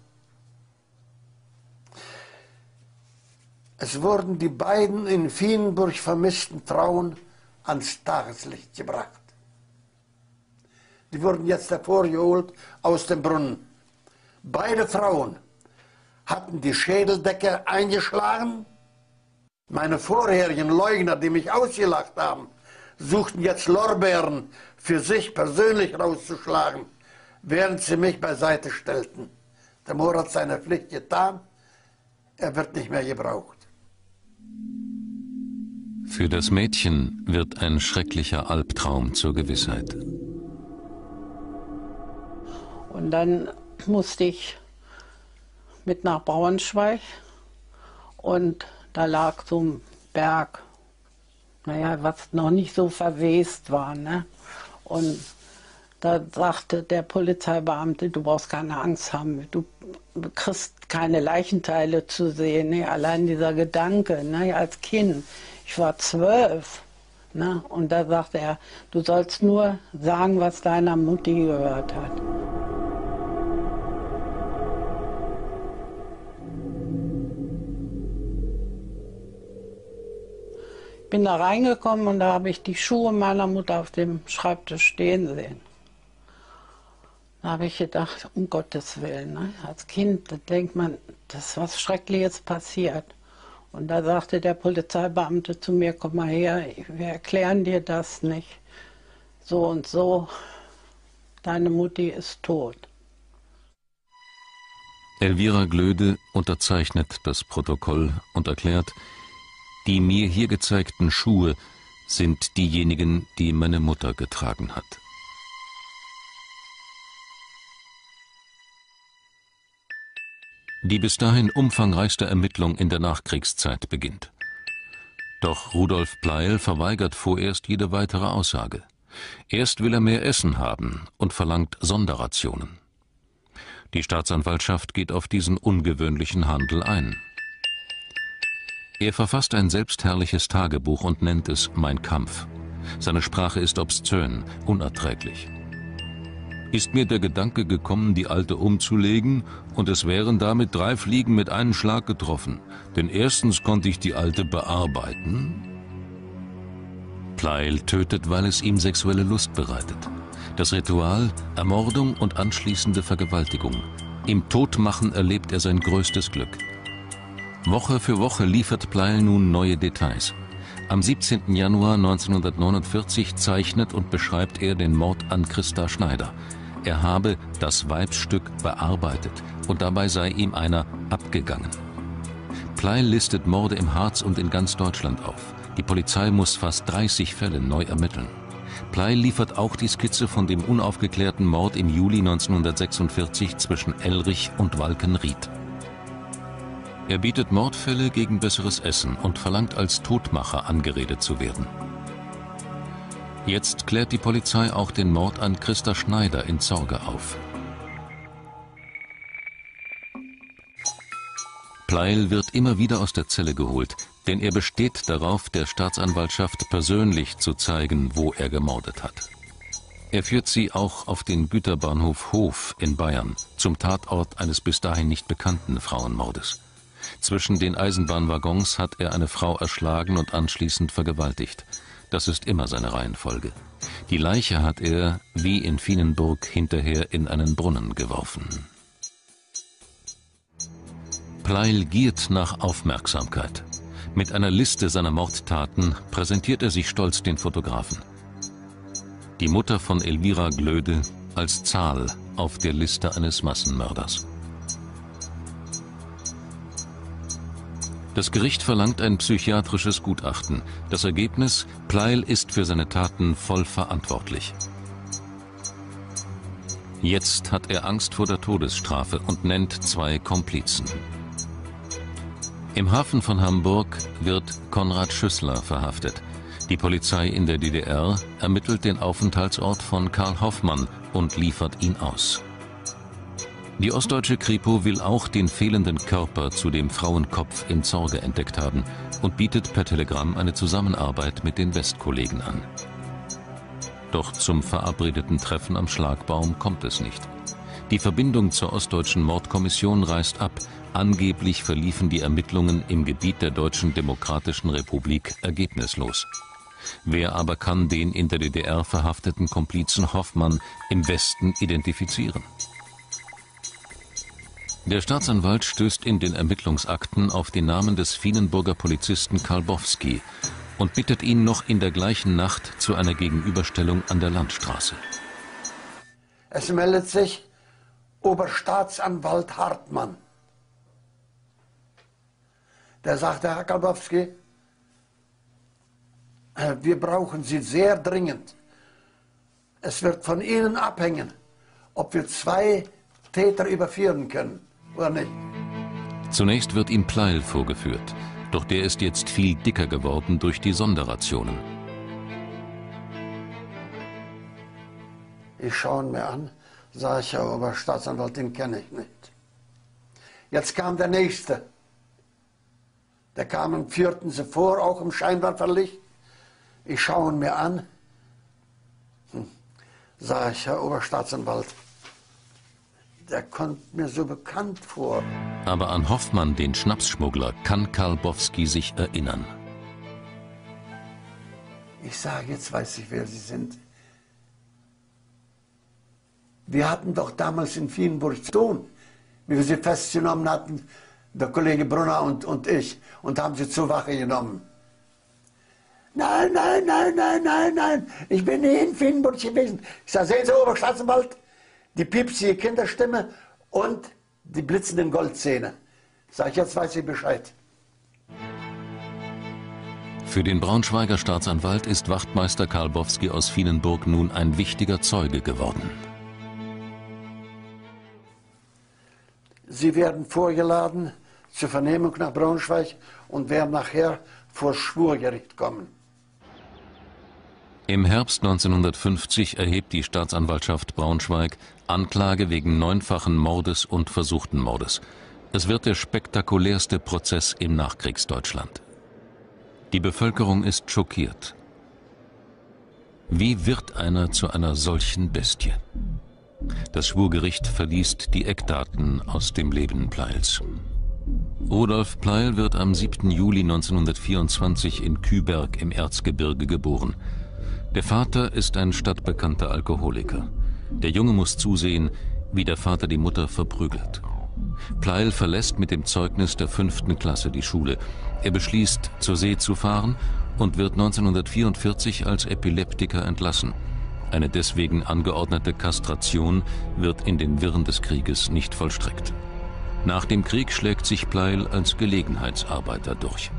[SPEAKER 3] Es wurden die beiden in Vienenburg vermissten Frauen ans Tageslicht gebracht. Die wurden jetzt hervorgeholt aus dem Brunnen. Beide Frauen hatten die Schädeldecke eingeschlagen. Meine vorherigen Leugner, die mich ausgelacht haben, suchten jetzt Lorbeeren für sich persönlich rauszuschlagen, während sie mich beiseite stellten. Der Mohr hat seine Pflicht getan, er wird nicht mehr gebraucht.
[SPEAKER 1] Für das Mädchen wird ein schrecklicher Albtraum zur Gewissheit.
[SPEAKER 2] Und dann musste ich mit nach Braunschweig und da lag so ein Berg, naja, was noch nicht so verwest war, ne? Und da sagte der Polizeibeamte, du brauchst keine Angst haben, du kriegst keine Leichenteile zu sehen. Ne? Allein dieser Gedanke, ne? Als Kind, ich war 12, ne? Und da sagte er, du sollst nur sagen, was deiner Mutti gehört hat. Ich bin da reingekommen und da habe ich die Schuhe meiner Mutter auf dem Schreibtisch stehen sehen. Da habe ich gedacht, um Gottes Willen, ne? Als Kind, da denkt man, das ist was Schreckliches passiert. Und da sagte der Polizeibeamte zu mir, komm mal her, wir erklären dir das nicht. So und so, deine Mutti ist tot.
[SPEAKER 1] Elvira Glöde unterzeichnet das Protokoll und erklärt, die mir hier gezeigten Schuhe sind diejenigen, die meine Mutter getragen hat. Die bis dahin umfangreichste Ermittlung in der Nachkriegszeit beginnt. Doch Rudolf Pleil verweigert vorerst jede weitere Aussage. Erst will er mehr Essen haben und verlangt Sonderrationen. Die Staatsanwaltschaft geht auf diesen ungewöhnlichen Handel ein. Er verfasst ein selbstherrliches Tagebuch und nennt es Mein Kampf. Seine Sprache ist obszön, unerträglich. Ist mir der Gedanke gekommen, die Alte umzulegen, und es wären damit 3 Fliegen mit einem Schlag getroffen. Denn erstens konnte ich die Alte bearbeiten. Pleil tötet, weil es ihm sexuelle Lust bereitet. Das Ritual, Ermordung und anschließende Vergewaltigung. Im Todmachen erlebt er sein größtes Glück. Woche für Woche liefert Pleil nun neue Details. Am 17. Januar 1949 zeichnet und beschreibt er den Mord an Christa Schneider. Er habe das Weibsstück bearbeitet und dabei sei ihm einer abgegangen. Pleil listet Morde im Harz und in ganz Deutschland auf. Die Polizei muss fast 30 Fälle neu ermitteln. Pleil liefert auch die Skizze von dem unaufgeklärten Mord im Juli 1946 zwischen Elrich und Walkenried. Er bietet Mordfälle gegen besseres Essen und verlangt als Todmacher angeredet zu werden. Jetzt klärt die Polizei auch den Mord an Christa Schneider in Zorge auf. Pleil wird immer wieder aus der Zelle geholt, denn er besteht darauf, der Staatsanwaltschaft persönlich zu zeigen, wo er gemordet hat. Er führt sie auch auf den Güterbahnhof Hof in Bayern, zum Tatort eines bis dahin nicht bekannten Frauenmordes. Zwischen den Eisenbahnwaggons hat er eine Frau erschlagen und anschließend vergewaltigt. Das ist immer seine Reihenfolge. Die Leiche hat er, wie in Vienenburg, hinterher in einen Brunnen geworfen. Pleil giert nach Aufmerksamkeit. Mit einer Liste seiner Mordtaten präsentiert er sich stolz den Fotografen. Die Mutter von Elvira Glöde als Zahl auf der Liste eines Massenmörders. Das Gericht verlangt ein psychiatrisches Gutachten. Das Ergebnis: Pleil ist für seine Taten voll verantwortlich. Jetzt hat er Angst vor der Todesstrafe und nennt 2 Komplizen. Im Hafen von Hamburg wird Konrad Schüssler verhaftet. Die Polizei in der DDR ermittelt den Aufenthaltsort von Karl Hoffmann und liefert ihn aus. Die ostdeutsche Kripo will auch den fehlenden Körper zu dem Frauenkopf in Zorge entdeckt haben und bietet per Telegramm eine Zusammenarbeit mit den Westkollegen an. Doch zum verabredeten Treffen am Schlagbaum kommt es nicht. Die Verbindung zur ostdeutschen Mordkommission reißt ab. Angeblich verliefen die Ermittlungen im Gebiet der Deutschen Demokratischen Republik ergebnislos. Wer aber kann den in der DDR verhafteten Komplizen Hoffmann im Westen identifizieren? Der Staatsanwalt stößt in den Ermittlungsakten auf den Namen des Vienenburger Polizisten Kalbowski und bittet ihn noch in der gleichen Nacht zu einer Gegenüberstellung an der Landstraße.
[SPEAKER 3] Es meldet sich Oberstaatsanwalt Hartmann. Der sagte, Herr Kalbowski, wir brauchen Sie sehr dringend. Es wird von Ihnen abhängen, ob wir 2 Täter überführen können oder nicht.
[SPEAKER 1] Zunächst wird ihm Pleil vorgeführt, doch der ist jetzt viel dicker geworden durch die Sonderrationen.
[SPEAKER 3] Ich schaue ihn mir an, sage ich, ja, Oberstaatsanwalt, den kenne ich nicht. Jetzt kam der Nächste. Der kam und führten sie vor, auch im Scheinwerferlicht. Ich schaue ihn mir an, sage ich, Herr Oberstaatsanwalt, der kommt mir so bekannt vor.
[SPEAKER 1] Aber an Hoffmann, den Schnapsschmuggler, kann Kalbowski sich erinnern.
[SPEAKER 3] Ich sage, jetzt weiß ich, wer Sie sind. Wir hatten doch damals in Vienenburg zu tun, wie wir sie festgenommen hatten, der Kollege Brunner und ich, und haben sie zur Wache genommen. Nein, nein, nein, nein, nein, nein, ich bin nie in Vienenburg gewesen. Ich sage, sehen Sie, Oberstaatsanwalt, die piepsige Kinderstimme und die blitzenden Goldzähne. Sag ich, jetzt weiß ich Bescheid.
[SPEAKER 1] Für den Braunschweiger Staatsanwalt ist Wachtmeister Kalbowski aus Vienenburg nun ein wichtiger Zeuge geworden.
[SPEAKER 3] Sie werden vorgeladen zur Vernehmung nach Braunschweig und werden nachher vor Schwurgericht kommen.
[SPEAKER 1] Im Herbst 1950 erhebt die Staatsanwaltschaft Braunschweig Anklage wegen 9-fachen Mordes und versuchten Mordes. Es wird der spektakulärste Prozess im Nachkriegsdeutschland. Die Bevölkerung ist schockiert. Wie wird einer zu einer solchen Bestie? Das Schwurgericht verliest die Eckdaten aus dem Leben Pleils. Rudolf Pleil wird am 7. Juli 1924 in Küberg im Erzgebirge geboren. Der Vater ist ein stadtbekannter Alkoholiker. Der Junge muss zusehen, wie der Vater die Mutter verprügelt. Pleil verlässt mit dem Zeugnis der 5. Klasse die Schule. Er beschließt, zur See zu fahren und wird 1944 als Epileptiker entlassen. Eine deswegen angeordnete Kastration wird in den Wirren des Krieges nicht vollstreckt. Nach dem Krieg schlägt sich Pleil als Gelegenheitsarbeiter durch.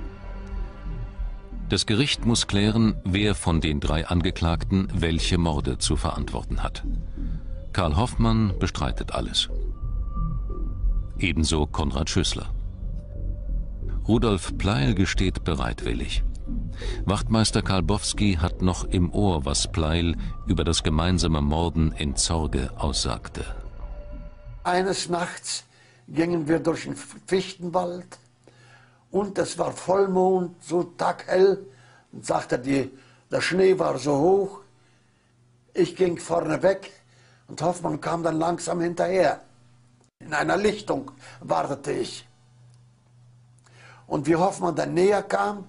[SPEAKER 1] Das Gericht muss klären, wer von den 3 Angeklagten welche Morde zu verantworten hat. Karl Hoffmann bestreitet alles. Ebenso Konrad Schüssler. Rudolf Pleil gesteht bereitwillig. Wachtmeister Kalbowski hat noch im Ohr, was Pleil über das gemeinsame Morden in Zorge aussagte.
[SPEAKER 3] Eines Nachts gingen wir durch den Fichtenwald und es war Vollmond, so taghell, und sagte, der Schnee war so hoch. Ich ging vorne weg und Hoffmann kam dann langsam hinterher. In einer Lichtung wartete ich. Und wie Hoffmann dann näher kam,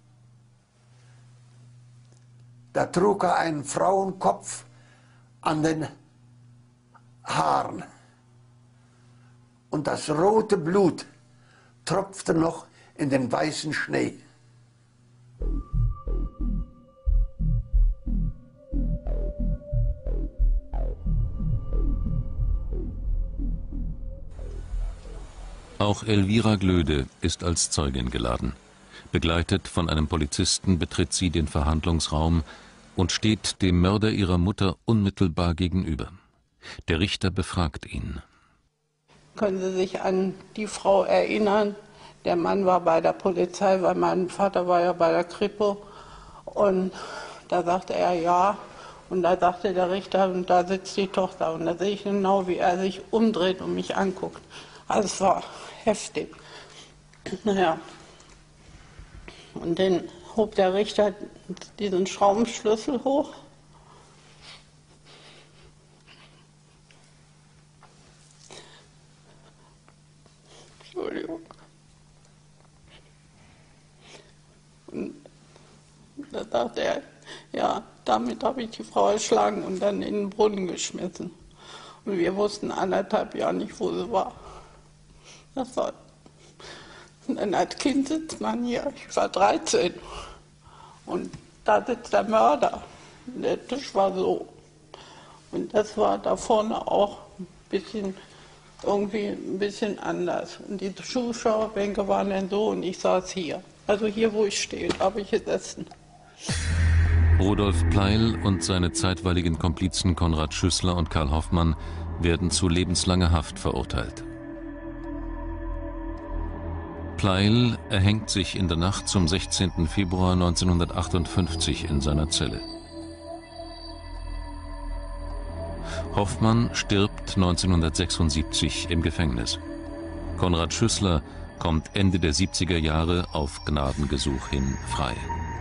[SPEAKER 3] da trug er einen Frauenkopf an den Haaren. Und das rote Blut tropfte noch in den weißen Schnee.
[SPEAKER 1] Auch Elvira Glöde ist als Zeugin geladen. Begleitet von einem Polizisten betritt sie den Verhandlungsraum und steht dem Mörder ihrer Mutter unmittelbar gegenüber. Der Richter befragt ihn.
[SPEAKER 2] Können Sie sich an die Frau erinnern? Der Mann war bei der Polizei, weil mein Vater war ja bei der Kripo. Und da sagte er ja. Und da sagte der Richter, und da sitzt die Tochter. Und da sehe ich genau, wie er sich umdreht und mich anguckt. Also es war heftig. Naja. Und dann hob der Richter diesen Schraubenschlüssel hoch. Entschuldigung. Und da sagte er, ja, damit habe ich die Frau erschlagen und dann in den Brunnen geschmissen. Und wir wussten 1,5 Jahre nicht, wo sie war. Das war. Und dann als Kind sitzt man hier, ich war 13. Und da sitzt der Mörder. Der Tisch war so. Und das war da vorne auch irgendwie ein bisschen anders. Und die Zuschauerbänke waren dann so und ich saß hier. Also hier, wo ich stehe, habe ich gesessen.
[SPEAKER 1] Rudolf Pleil und seine zeitweiligen Komplizen Konrad Schüssler und Karl Hoffmann werden zu lebenslanger Haft verurteilt. Pleil erhängt sich in der Nacht zum 16. Februar 1958 in seiner Zelle. Hoffmann stirbt 1976 im Gefängnis. Konrad Schüssler kommt Ende der 70er Jahre auf Gnadengesuch hin frei.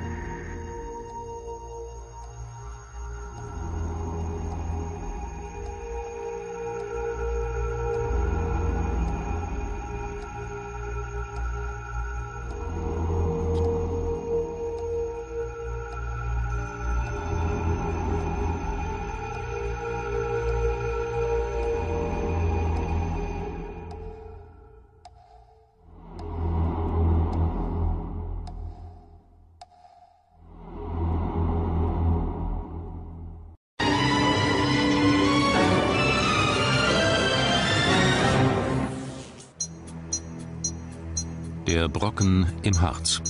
[SPEAKER 1] Der Brocken im Harz.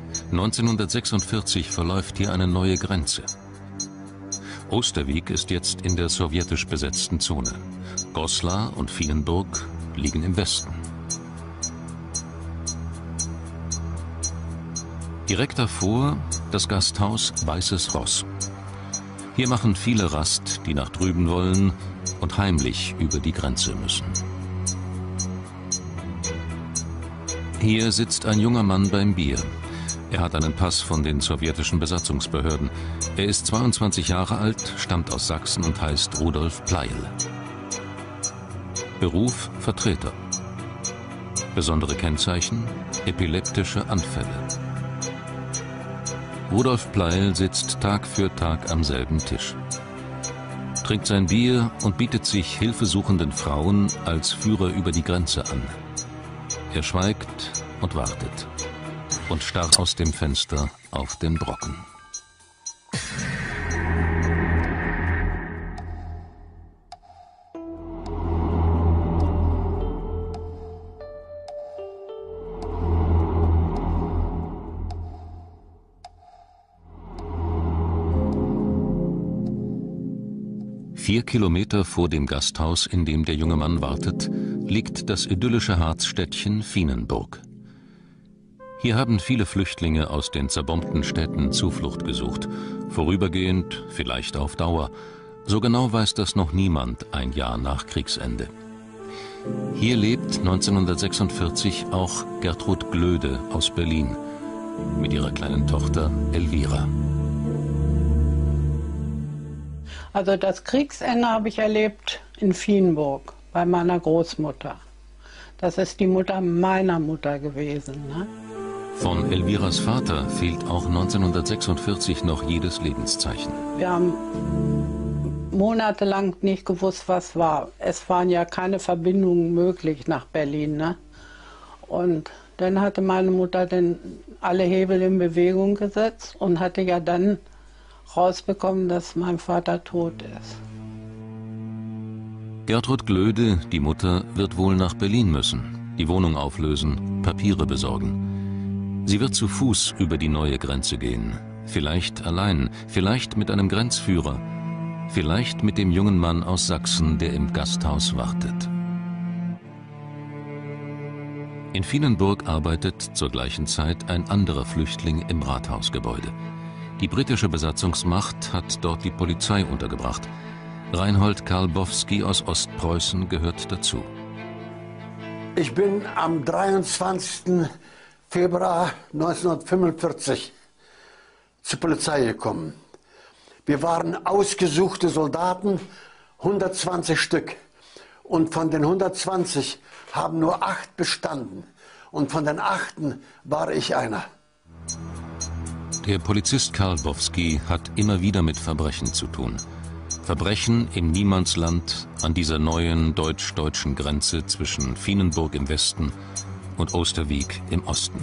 [SPEAKER 1] 1946 verläuft hier eine neue Grenze. Osterwieck ist jetzt in der sowjetisch besetzten Zone. Goslar und Vienburg liegen im Westen. Direkt davor das Gasthaus Weißes Ross. Hier machen viele Rast, die nach drüben wollen und heimlich über die Grenze müssen. Hier sitzt ein junger Mann beim Bier. Er hat einen Pass von den sowjetischen Besatzungsbehörden. Er ist 22 Jahre alt, stammt aus Sachsen und heißt Rudolf Pleil. Beruf Vertreter. Besondere Kennzeichen: epileptische Anfälle. Rudolf Pleil sitzt Tag für Tag am selben Tisch. Trinkt sein Bier und bietet sich hilfesuchenden Frauen als Führer über die Grenze an. Er schweigt und wartet und starrt aus dem Fenster auf den Brocken. Vier Kilometer vor dem Gasthaus, in dem der junge Mann wartet, liegt das idyllische Harzstädtchen Vienenburg. Hier haben viele Flüchtlinge aus den zerbombten Städten Zuflucht gesucht. Vorübergehend, vielleicht auf Dauer. So genau weiß das noch niemand ein Jahr nach Kriegsende. Hier lebt 1946 auch Gertrud Glöde aus Berlin mit ihrer kleinen Tochter Elvira.
[SPEAKER 2] Also das Kriegsende habe ich erlebt in Vienburg bei meiner Großmutter. Das ist die Mutter meiner Mutter gewesen. Ne?
[SPEAKER 1] Von Elviras Vater fehlt auch 1946 noch jedes Lebenszeichen.
[SPEAKER 2] Wir haben monatelang nicht gewusst, was war. Es waren ja keine Verbindungen möglich nach Berlin. Ne? Und dann hatte meine Mutter alle Hebel in Bewegung gesetzt und hatte ja dann rausbekommen, dass mein Vater tot ist.
[SPEAKER 1] Gertrud Glöde, die Mutter, wird wohl nach Berlin müssen, die Wohnung auflösen, Papiere besorgen. Sie wird zu Fuß über die neue Grenze gehen, vielleicht allein, vielleicht mit einem Grenzführer, vielleicht mit dem jungen Mann aus Sachsen, der im Gasthaus wartet. In Vienenburg arbeitet zur gleichen Zeit ein anderer Flüchtling im Rathausgebäude. Die britische Besatzungsmacht hat dort die Polizei untergebracht. Reinhold Karlbowski aus Ostpreußen gehört dazu.
[SPEAKER 3] Ich bin am 23. Februar 1945 zur Polizei gekommen. Wir waren ausgesuchte Soldaten, 120 Stück. Und von den 120 haben nur 8 bestanden. Und von den 8 war ich einer.
[SPEAKER 1] Der Polizist Karlbowski hat immer wieder mit Verbrechen zu tun. Verbrechen im Niemandsland an dieser neuen deutsch-deutschen Grenze zwischen Vienenburg im Westen und Osterwieck im Osten.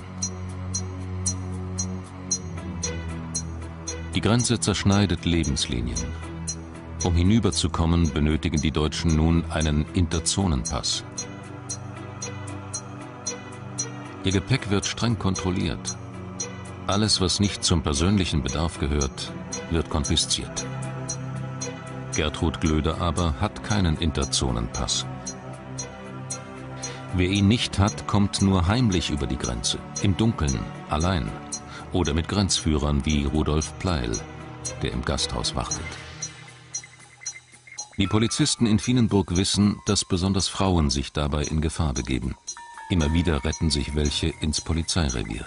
[SPEAKER 1] Die Grenze zerschneidet Lebenslinien. Um hinüberzukommen, benötigen die Deutschen nun einen Interzonenpass. Ihr Gepäck wird streng kontrolliert. Alles, was nicht zum persönlichen Bedarf gehört, wird konfisziert. Gertrud Glöde aber hat keinen Interzonenpass. Wer ihn nicht hat, kommt nur heimlich über die Grenze, im Dunkeln, allein oder mit Grenzführern wie Rudolf Pleil, der im Gasthaus wartet. Die Polizisten in Vienenburg wissen, dass besonders Frauen sich dabei in Gefahr begeben. Immer wieder retten sich welche ins Polizeirevier.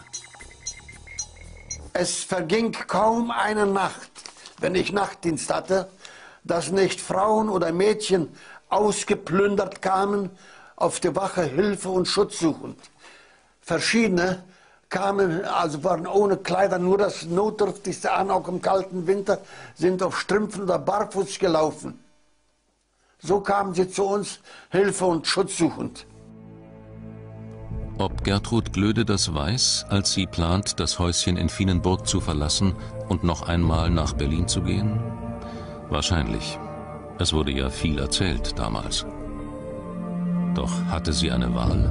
[SPEAKER 3] Es verging kaum eine Nacht, wenn ich Nachtdienst hatte, dass nicht Frauen oder Mädchen ausgeplündert kamen, auf die Wache Hilfe und Schutz suchend. Verschiedene kamen, also waren ohne Kleider, nur das Notdürftigste an, auch im kalten Winter, sind auf Strümpfen oder barfuß gelaufen. So kamen sie zu uns, Hilfe und Schutz suchend.
[SPEAKER 1] Ob Gertrud Glöde das weiß, als sie plant, das Häuschen in Vienenburg zu verlassen und noch einmal nach Berlin zu gehen? Wahrscheinlich. Es wurde ja viel erzählt damals. Doch hatte sie eine Wahl?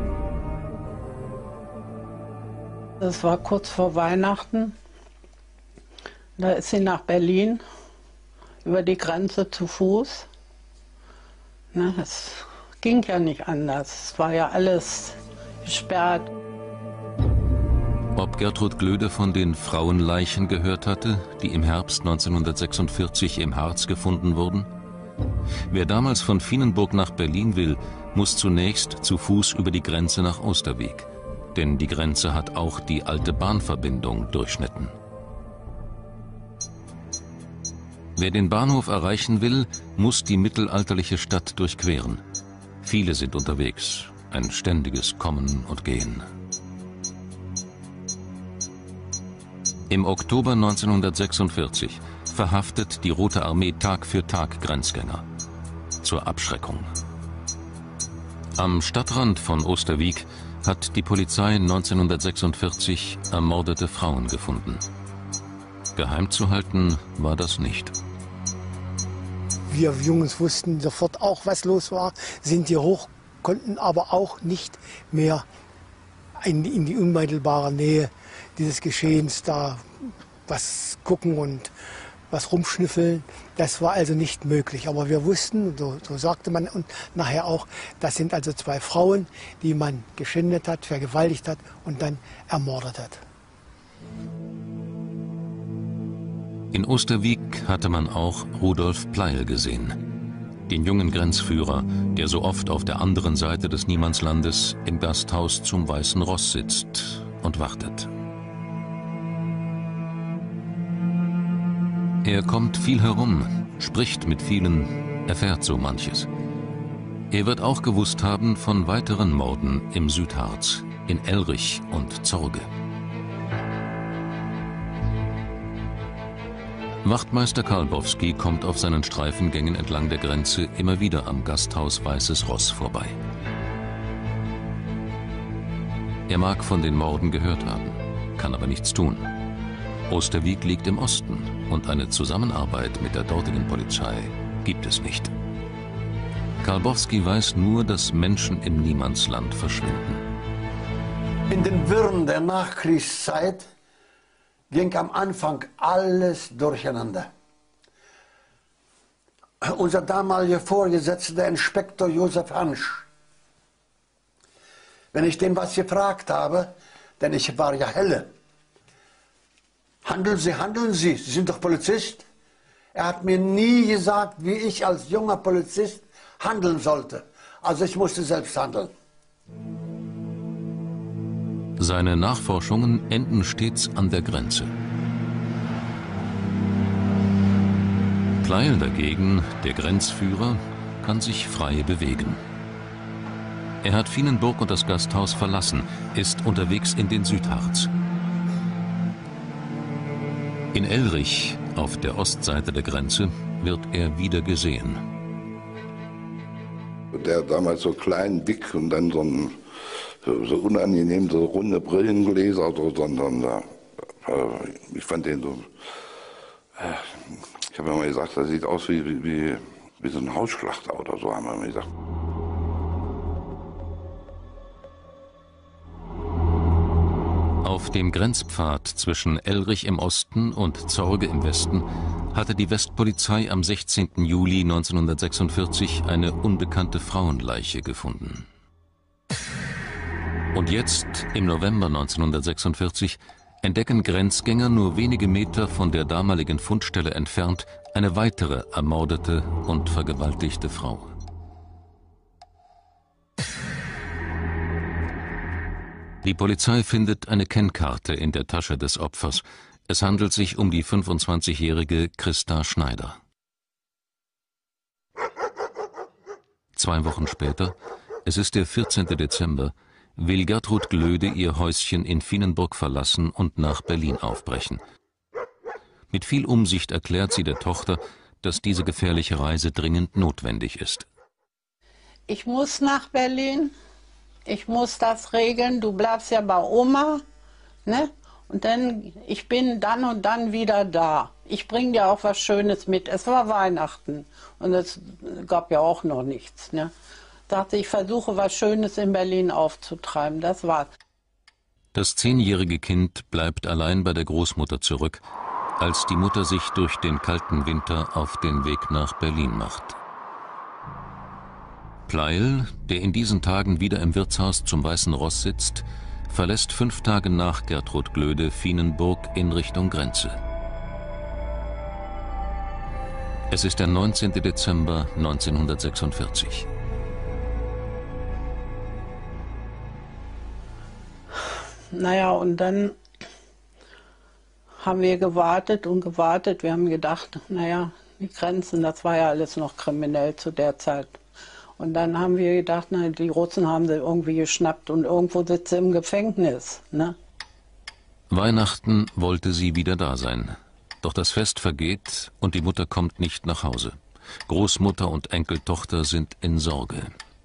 [SPEAKER 2] Das war kurz vor Weihnachten. Da ist sie nach Berlin, über die Grenze zu Fuß. Na, es ging ja nicht anders. Es war ja alles gesperrt.
[SPEAKER 1] Ob Gertrud Glöde von den Frauenleichen gehört hatte, die im Herbst 1946 im Harz gefunden wurden? Wer damals von Vienenburg nach Berlin will, muss zunächst zu Fuß über die Grenze nach Osterwieck. Denn die Grenze hat auch die alte Bahnverbindung durchschnitten. Wer den Bahnhof erreichen will, muss die mittelalterliche Stadt durchqueren. Viele sind unterwegs, ein ständiges Kommen und Gehen. Im Oktober 1946 verhaftet die Rote Armee Tag für Tag Grenzgänger. Zur Abschreckung. Am Stadtrand von Osterwieck hat die Polizei 1946 ermordete Frauen gefunden. Geheim zu halten war das nicht.
[SPEAKER 4] Wir Jungs wussten sofort auch, was los war, sind hier hoch, konnten aber auch nicht mehr in die unmittelbare Nähe dieses Geschehens da was gucken und was rumschnüffeln. Das war also nicht möglich. Aber wir wussten, so sagte man und nachher auch, das sind also 2 Frauen, die man geschändet hat, vergewaltigt hat und dann ermordet hat.
[SPEAKER 1] In Osterwieck hatte man auch Rudolf Pleil gesehen. Den jungen Grenzführer, der so oft auf der anderen Seite des Niemandslandes im Gasthaus zum Weißen Ross sitzt und wartet. Er kommt viel herum, spricht mit vielen, erfährt so manches. Er wird auch gewusst haben von weiteren Morden im Südharz, in Elrich und Zorge. Wachtmeister Karlbowski kommt auf seinen Streifengängen entlang der Grenze immer wieder am Gasthaus Weißes Ross vorbei. Er mag von den Morden gehört haben, kann aber nichts tun. Osterwieck liegt im Osten und eine Zusammenarbeit mit der dortigen Polizei gibt es nicht. Karlbowski weiß nur, dass Menschen im Niemandsland verschwinden.
[SPEAKER 3] In den Wirren der Nachkriegszeit ging am Anfang alles durcheinander. Unser damaliger Vorgesetzter, der Inspektor Josef Hansch, wenn ich den was gefragt habe, denn ich war ja helle, handeln Sie, Sie sind doch Polizist. Er hat mir nie gesagt, wie ich als junger Polizist handeln sollte. Also ich musste selbst handeln.
[SPEAKER 1] Seine Nachforschungen enden stets an der Grenze. Pleil dagegen, der Grenzführer, kann sich frei bewegen. Er hat Vienenburg und das Gasthaus verlassen, ist unterwegs in den Südharz. In Elrich, auf der Ostseite der Grenze, wird er wieder gesehen.
[SPEAKER 5] Der damals so klein, dick und dann so unangenehm, so runde Brillengläser, ich fand den so, ich habe immer gesagt, das sieht aus wie so ein Hausschlachter oder so, haben wir immer gesagt.
[SPEAKER 1] Auf dem Grenzpfad zwischen Elrich im Osten und Zorge im Westen hatte die Westpolizei am 16. Juli 1946 eine unbekannte Frauenleiche gefunden. Und jetzt, im November 1946, entdecken Grenzgänger nur wenige Meter von der damaligen Fundstelle entfernt eine weitere ermordete und vergewaltigte Frau. Die Polizei findet eine Kennkarte in der Tasche des Opfers. Es handelt sich um die 25-jährige Christa Schneider. 2 Wochen später, es ist der 14. Dezember, will Gertrud Glöde ihr Häuschen in Vienenburg verlassen und nach Berlin aufbrechen. Mit viel Umsicht erklärt sie der Tochter, dass diese gefährliche Reise dringend notwendig ist.
[SPEAKER 2] Ich muss nach Berlin, ich muss das regeln, du bleibst ja bei Oma, ne? Und dann, ich bin dann und dann wieder da. Ich bringe dir auch was Schönes mit. Es war Weihnachten und es gab ja auch noch nichts, ne? Dachte, ich versuche was Schönes in Berlin aufzutreiben, das war's.
[SPEAKER 1] Das 10-jährige Kind bleibt allein bei der Großmutter zurück, als die Mutter sich durch den kalten Winter auf den Weg nach Berlin macht. Pleil, der in diesen Tagen wieder im Wirtshaus zum Weißen Ross sitzt, verlässt 5 Tage nach Gertrud Glöde Vienenburg in Richtung Grenze. Es ist der 19. Dezember 1946.
[SPEAKER 2] Naja, und dann haben wir gewartet und gewartet. Wir haben gedacht, naja, die Grenzen, das war ja alles noch kriminell zu der Zeit. Und dann haben wir gedacht, na, die Russen haben sie irgendwie geschnappt und irgendwo sitzt sie im Gefängnis, ne?
[SPEAKER 1] Weihnachten wollte sie wieder da sein. Doch das Fest vergeht und die Mutter kommt nicht nach Hause. Großmutter und Enkeltochter sind in Sorge.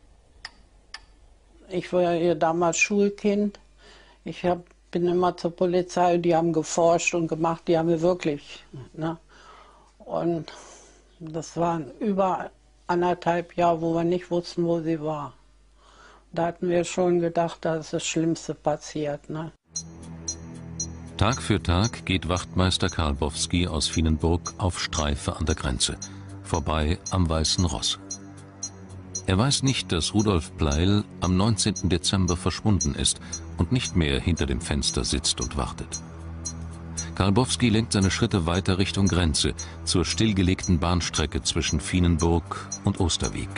[SPEAKER 2] Ich war ja damals Schulkind. Bin immer zur Polizei, die haben geforscht und gemacht, die haben wir wirklich, ne? Und das waren über 1,5 Jahre, wo wir nicht wussten, wo sie war. Da hatten wir schon gedacht, da ist das Schlimmste passiert, ne?
[SPEAKER 1] Tag für Tag geht Wachtmeister Karlbowski aus Vienenburg auf Streife an der Grenze, vorbei am Weißen Ross. Er weiß nicht, dass Rudolf Pleil am 19. Dezember verschwunden ist und nicht mehr hinter dem Fenster sitzt und wartet. Karlbowski lenkt seine Schritte weiter Richtung Grenze, zur stillgelegten Bahnstrecke zwischen Vienenburg und Osterwieck.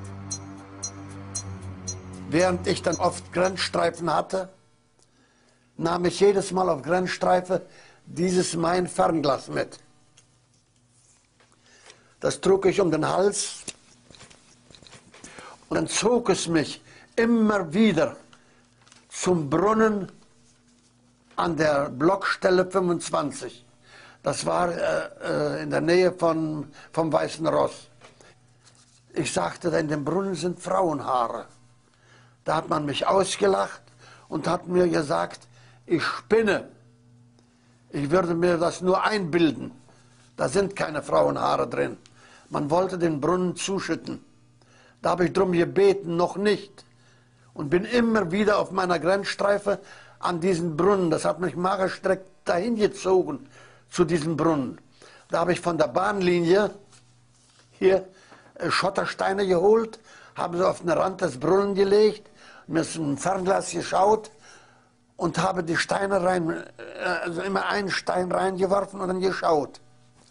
[SPEAKER 3] Während ich dann oft Grenzstreifen hatte, nahm ich jedes Mal auf Grenzstreife dieses mein Fernglas mit. Das trug ich um den Hals. Und dann zog es mich immer wieder zum Brunnen an der Blockstelle 25. Das war in der Nähe vom Weißen Ross. Ich sagte, in dem Brunnen sind Frauenhaare. Da hat man mich ausgelacht und hat mir gesagt, ich spinne. Ich würde mir das nur einbilden. Da sind keine Frauenhaare drin. Man wollte den Brunnen zuschütten. Da habe ich drum gebeten, noch nicht. Und bin immer wieder auf meiner Grenzstreife an diesen Brunnen. Das hat mich magerstreckt dahin gezogen, zu diesem Brunnen. Da habe ich von der Bahnlinie hier Schottersteine geholt, habe sie auf den Rand des Brunnen gelegt, mir ist ein Fernglas geschaut und habe die Steine rein, also immer einen Stein reingeworfen und dann geschaut.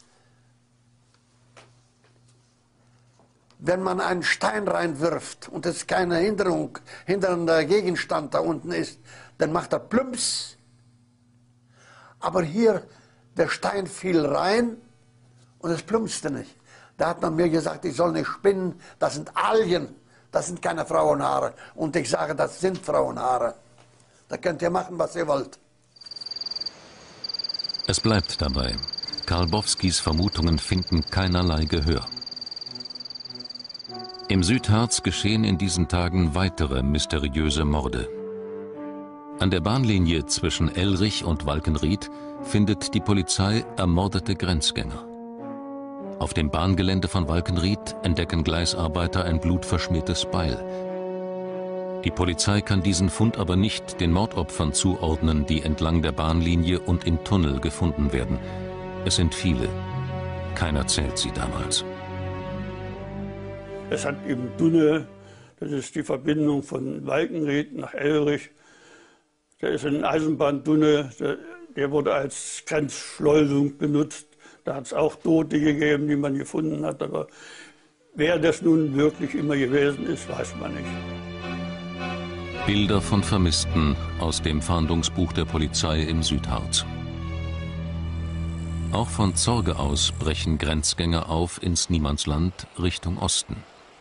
[SPEAKER 3] Wenn man einen Stein reinwirft und es keine hindernder Gegenstand da unten ist, dann macht er plumps. Aber hier, der Stein fiel rein und es plumpste nicht. Da hat man mir gesagt, ich soll nicht spinnen, das sind Algen, das sind keine Frauenhaare. Und ich sage, das sind Frauenhaare. Da könnt ihr machen, was ihr wollt.
[SPEAKER 1] Es bleibt dabei. Karlbowskis Vermutungen finden keinerlei Gehör. Im Südharz geschehen in diesen Tagen weitere mysteriöse Morde. An der Bahnlinie zwischen Elrich und Walkenried findet die Polizei ermordete Grenzgänger. Auf dem Bahngelände von Walkenried entdecken Gleisarbeiter ein blutverschmiertes Beil. Die Polizei kann diesen Fund aber nicht den Mordopfern zuordnen, die entlang der Bahnlinie und im Tunnel gefunden werden. Es sind viele. Keiner zählt sie damals.
[SPEAKER 6] Es hat im Tunnel, das ist die Verbindung von Walkenried nach Elrich, da ist ein Eisenbahntunnel, der wurde als Grenzschleusung benutzt. Da hat es auch Tote gegeben, die man gefunden hat, aber wer das nun wirklich immer gewesen ist, weiß man nicht.
[SPEAKER 1] Bilder von Vermissten aus dem Fahndungsbuch der Polizei im Südharz. Auch von Zorge aus brechen Grenzgänger auf ins Niemandsland Richtung Osten.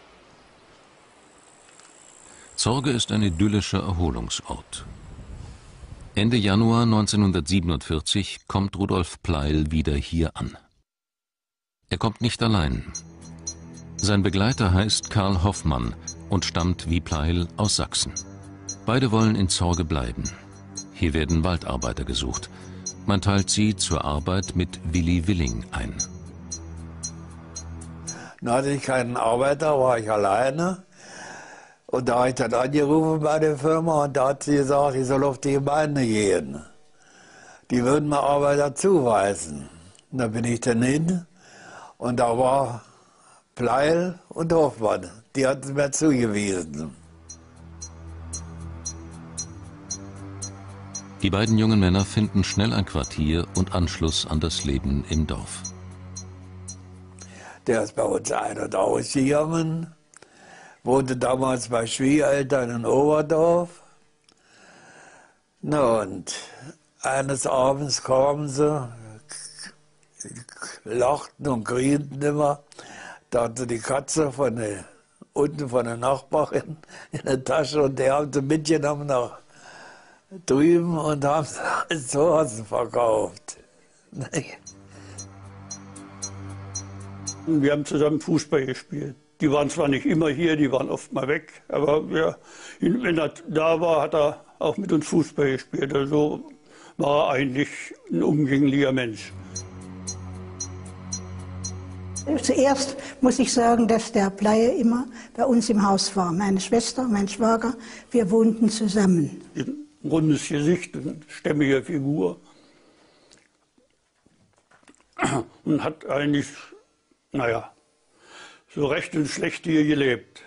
[SPEAKER 1] Zorge ist ein idyllischer Erholungsort. Ende Januar 1947 kommt Rudolf Pleil wieder hier an. Er kommt nicht allein. Sein Begleiter heißt Karl Hoffmann und stammt wie Pleil aus Sachsen. Beide wollen in Zorge bleiben. Hier werden Waldarbeiter gesucht. Man teilt sie zur Arbeit mit Willi Willing ein.
[SPEAKER 7] Da hatte ich keinen Arbeiter, war ich alleine. Und da habe ich dann angerufen bei der Firma und da hat sie gesagt, ich soll auf die Gemeinde gehen. Die würden mir Arbeiter zuweisen. Und da bin ich dann hin und da war Pleil und Hoffmann. Die hatten es mir zugewiesen.
[SPEAKER 1] Die beiden jungen Männer finden schnell ein Quartier und Anschluss an das Leben im Dorf.
[SPEAKER 7] Der ist bei uns ein- und ausgegangen. Wohnte damals bei Schwiegereltern in Oberdorf. Na und eines Abends kamen sie, lachten und grienten immer. Da hatte die Katze unten von der Nachbarin in der Tasche und die haben sie mitgenommen nach drüben und haben sie als Zuhause verkauft.
[SPEAKER 6] Wir haben zusammen Fußball gespielt. Die waren zwar nicht immer hier, die waren oft mal weg, aber ja, wenn er da war, hat er auch mit uns Fußball gespielt. Also war er eigentlich ein umgänglicher Mensch.
[SPEAKER 8] Zuerst muss ich sagen, dass der Pleil immer bei uns im Haus war. Meine Schwester, mein Schwager, wir wohnten zusammen.
[SPEAKER 6] Ein rundes Gesicht, eine stämmige Figur. Und hat eigentlich, naja, so recht und schlecht hier gelebt.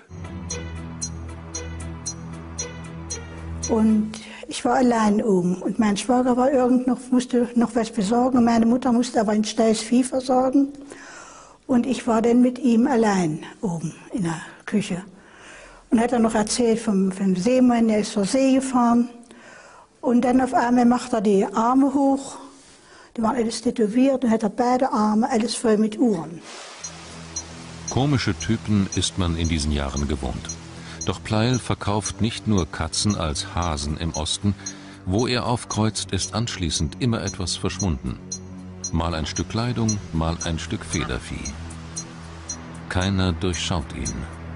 [SPEAKER 8] Und ich war allein oben und mein Schwager war musste noch was besorgen. Und meine Mutter musste aber ein Steiß Vieh versorgen. Und ich war dann mit ihm allein oben in der Küche. Und hat er noch erzählt vom Seemann, der ist zur See gefahren. Und dann auf einmal macht er die Arme hoch. Die waren alles tätowiert und hat er beide Arme alles voll mit Uhren.
[SPEAKER 1] Komische Typen ist man in diesen Jahren gewohnt. Doch Pleil verkauft nicht nur Katzen als Hasen im Osten. Wo er aufkreuzt, ist anschließend immer etwas verschwunden. Mal ein Stück Kleidung, mal ein Stück Federvieh. Keiner durchschaut ihn.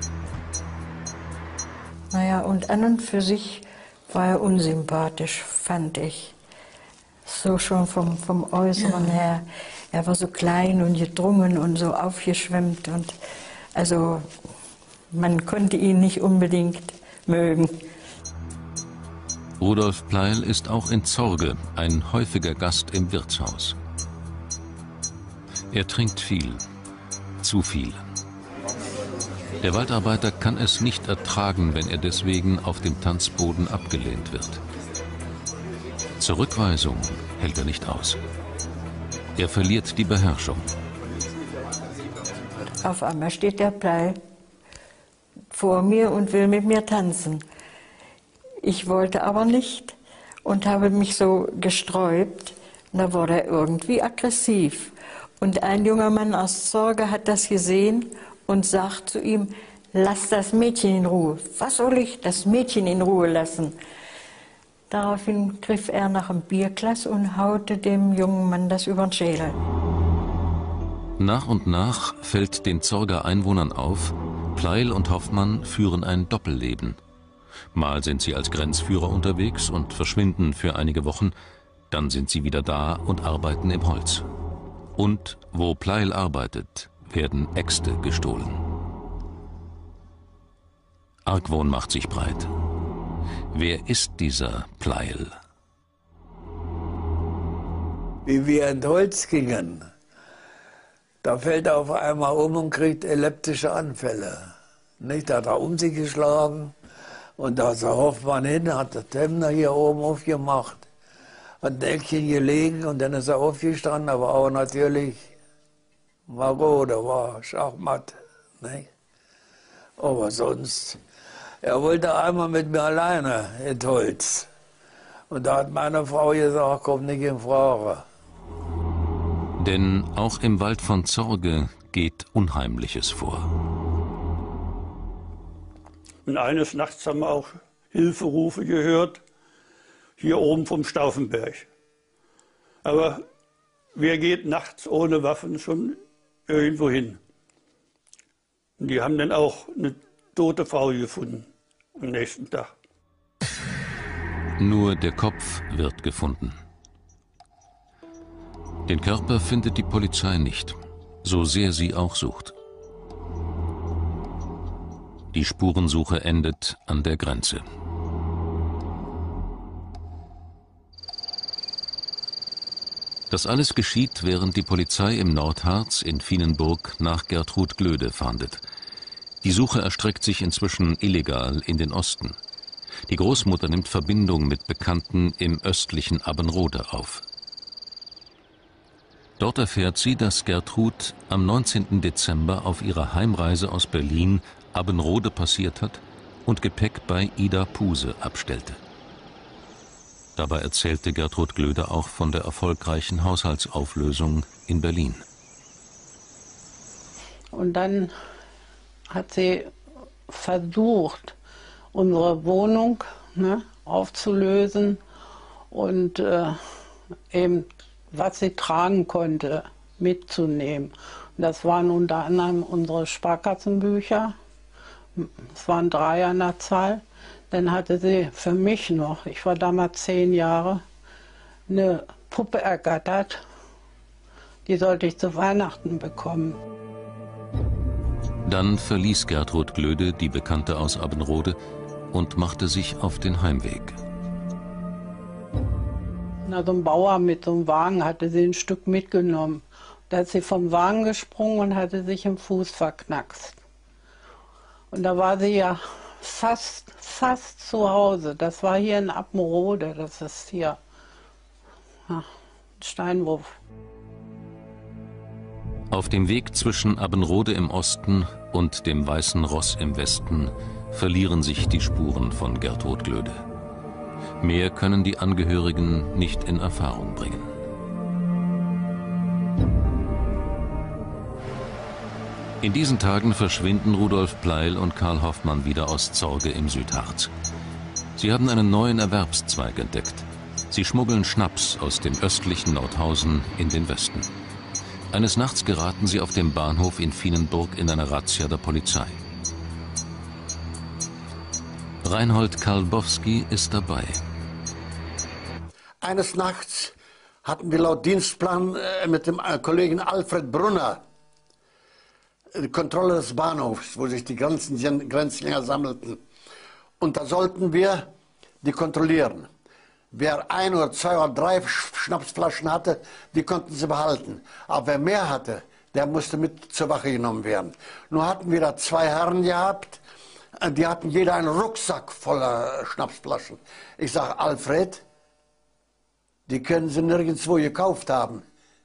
[SPEAKER 9] Naja, und an und für sich war er unsympathisch, fand ich. So schon vom Äußeren her. Er war so klein und gedrungen und so aufgeschwemmt. Und also man konnte ihn nicht unbedingt mögen.
[SPEAKER 1] Rudolf Pleil ist auch in Zorge ein häufiger Gast im Wirtshaus. Er trinkt viel, zu viel. Der Waldarbeiter kann es nicht ertragen, wenn er deswegen auf dem Tanzboden abgelehnt wird. Zurückweisung hält er nicht aus. Er verliert die Beherrschung.
[SPEAKER 9] Auf einmal steht der Pleil vor mir und will mit mir tanzen. Ich wollte aber nicht und habe mich so gesträubt. Da wurde er irgendwie aggressiv. Und ein junger Mann aus Zorge hat das gesehen und sagt zu ihm, lass das Mädchen in Ruhe. Was soll ich das Mädchen in Ruhe lassen? Daraufhin griff er nach einem Bierglas und haute dem jungen Mann das über den Schädel.
[SPEAKER 1] Nach und nach fällt den Zorger Einwohnern auf, Pleil und Hoffmann führen ein Doppelleben. Mal sind sie als Grenzführer unterwegs und verschwinden für einige Wochen, dann sind sie wieder da und arbeiten im Holz. Und wo Pleil arbeitet, werden Äxte gestohlen. Argwohn macht sich breit. Wer ist dieser Pleil?
[SPEAKER 7] Wie wir in Holz gingen, da fällt er auf einmal um und kriegt epileptische Anfälle. Nicht, da hat er um sich geschlagen und da ist der Hoffmann hin, hat das Hemd hier oben aufgemacht, hat ein Eckchen gelegen und dann ist er aufgestanden, aber auch natürlich marode, war schachmatt. Nicht? Aber sonst, er wollte einmal mit mir alleine ins Holz. Und da hat meine Frau gesagt, komm nicht in Frage.
[SPEAKER 1] Denn auch im Wald von Zorge geht Unheimliches vor.
[SPEAKER 6] Und eines Nachts haben wir auch Hilferufe gehört, hier oben vom Stauffenberg. Aber wer geht nachts ohne Waffen schon irgendwo hin? Und die haben dann auch eine tote Frau gefunden am nächsten Tag.
[SPEAKER 1] Nur der Kopf wird gefunden. Den Körper findet die Polizei nicht, so sehr sie auch sucht. Die Spurensuche endet an der Grenze. Das alles geschieht, während die Polizei im Nordharz in Vienenburg nach Gertrud Glöde fahndet. Die Suche erstreckt sich inzwischen illegal in den Osten. Die Großmutter nimmt Verbindung mit Bekannten im östlichen Abbenrode auf. Dort erfährt sie, dass Gertrud am 19. Dezember auf ihrer Heimreise aus Berlin Abbenrode passiert hat und Gepäck bei Ida Puse abstellte. Dabei erzählte Gertrud Glöde auch von der erfolgreichen Haushaltsauflösung in Berlin.
[SPEAKER 2] Und dann hat sie versucht, unsere Wohnung aufzulösen und eben, was sie tragen konnte, mitzunehmen. Und das waren unter anderem unsere Sparkassenbücher. Es waren 3 an der Zahl. Dann hatte sie für mich noch, ich war damals 10 Jahre, eine Puppe ergattert. Die sollte ich zu Weihnachten bekommen.
[SPEAKER 1] Dann verließ Gertrud Glöde die Bekannte aus Abbenrode und machte sich auf den Heimweg.
[SPEAKER 2] Na, so ein Bauer mit so einem Wagen hatte sie ein Stück mitgenommen. Da ist sie vom Wagen gesprungen und hatte sich im Fuß verknackst. Und da war sie ja fast zu Hause. Das war hier in Abbenrode, das ist hier ein Steinwurf.
[SPEAKER 1] Auf dem Weg zwischen Abbenrode im Osten und dem Weißen Ross im Westen verlieren sich die Spuren von Gertrud Glöde. Mehr können die Angehörigen nicht in Erfahrung bringen. In diesen Tagen verschwinden Rudolf Pleil und Karl Hoffmann wieder aus Zorge im Südharz. Sie haben einen neuen Erwerbszweig entdeckt. Sie schmuggeln Schnaps aus dem östlichen Nordhausen in den Westen. Eines Nachts geraten sie auf dem Bahnhof in Vienenburg in eine Razzia der Polizei. Reinhold Karlbowski ist dabei.
[SPEAKER 3] Eines Nachts hatten wir laut Dienstplan mit dem Kollegen Alfred Brunner die Kontrolle des Bahnhofs, wo sich die Grenzgänger sammelten. Und da sollten wir die kontrollieren. Wer 1 oder 2 oder 3 Schnapsflaschen hatte, die konnten sie behalten. Aber wer mehr hatte, der musste mit zur Wache genommen werden. Nun hatten wir da 2 Herren gehabt, die hatten jeder einen Rucksack voller Schnapsflaschen. Ich sage, Alfred, die können sie nirgendwo gekauft haben.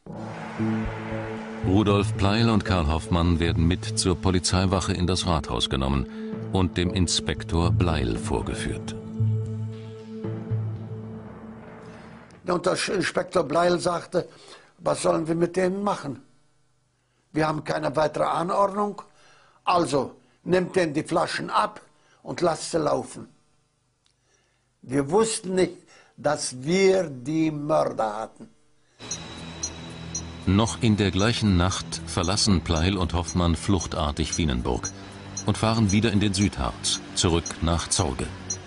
[SPEAKER 1] Rudolf Pleil und Karl Hoffmann werden mit zur Polizeiwache in das Rathaus genommen und dem Inspektor Bleil vorgeführt.
[SPEAKER 3] Und der Inspektor Bleil sagte, was sollen wir mit denen machen? Wir haben keine weitere Anordnung, also nimmt denen die Flaschen ab und lasst sie laufen. Wir wussten nicht, dass wir die Mörder hatten.
[SPEAKER 1] Noch in der gleichen Nacht verlassen Pleil und Hoffmann fluchtartig Vienenburg und fahren wieder in den Südharz, zurück nach Zorge.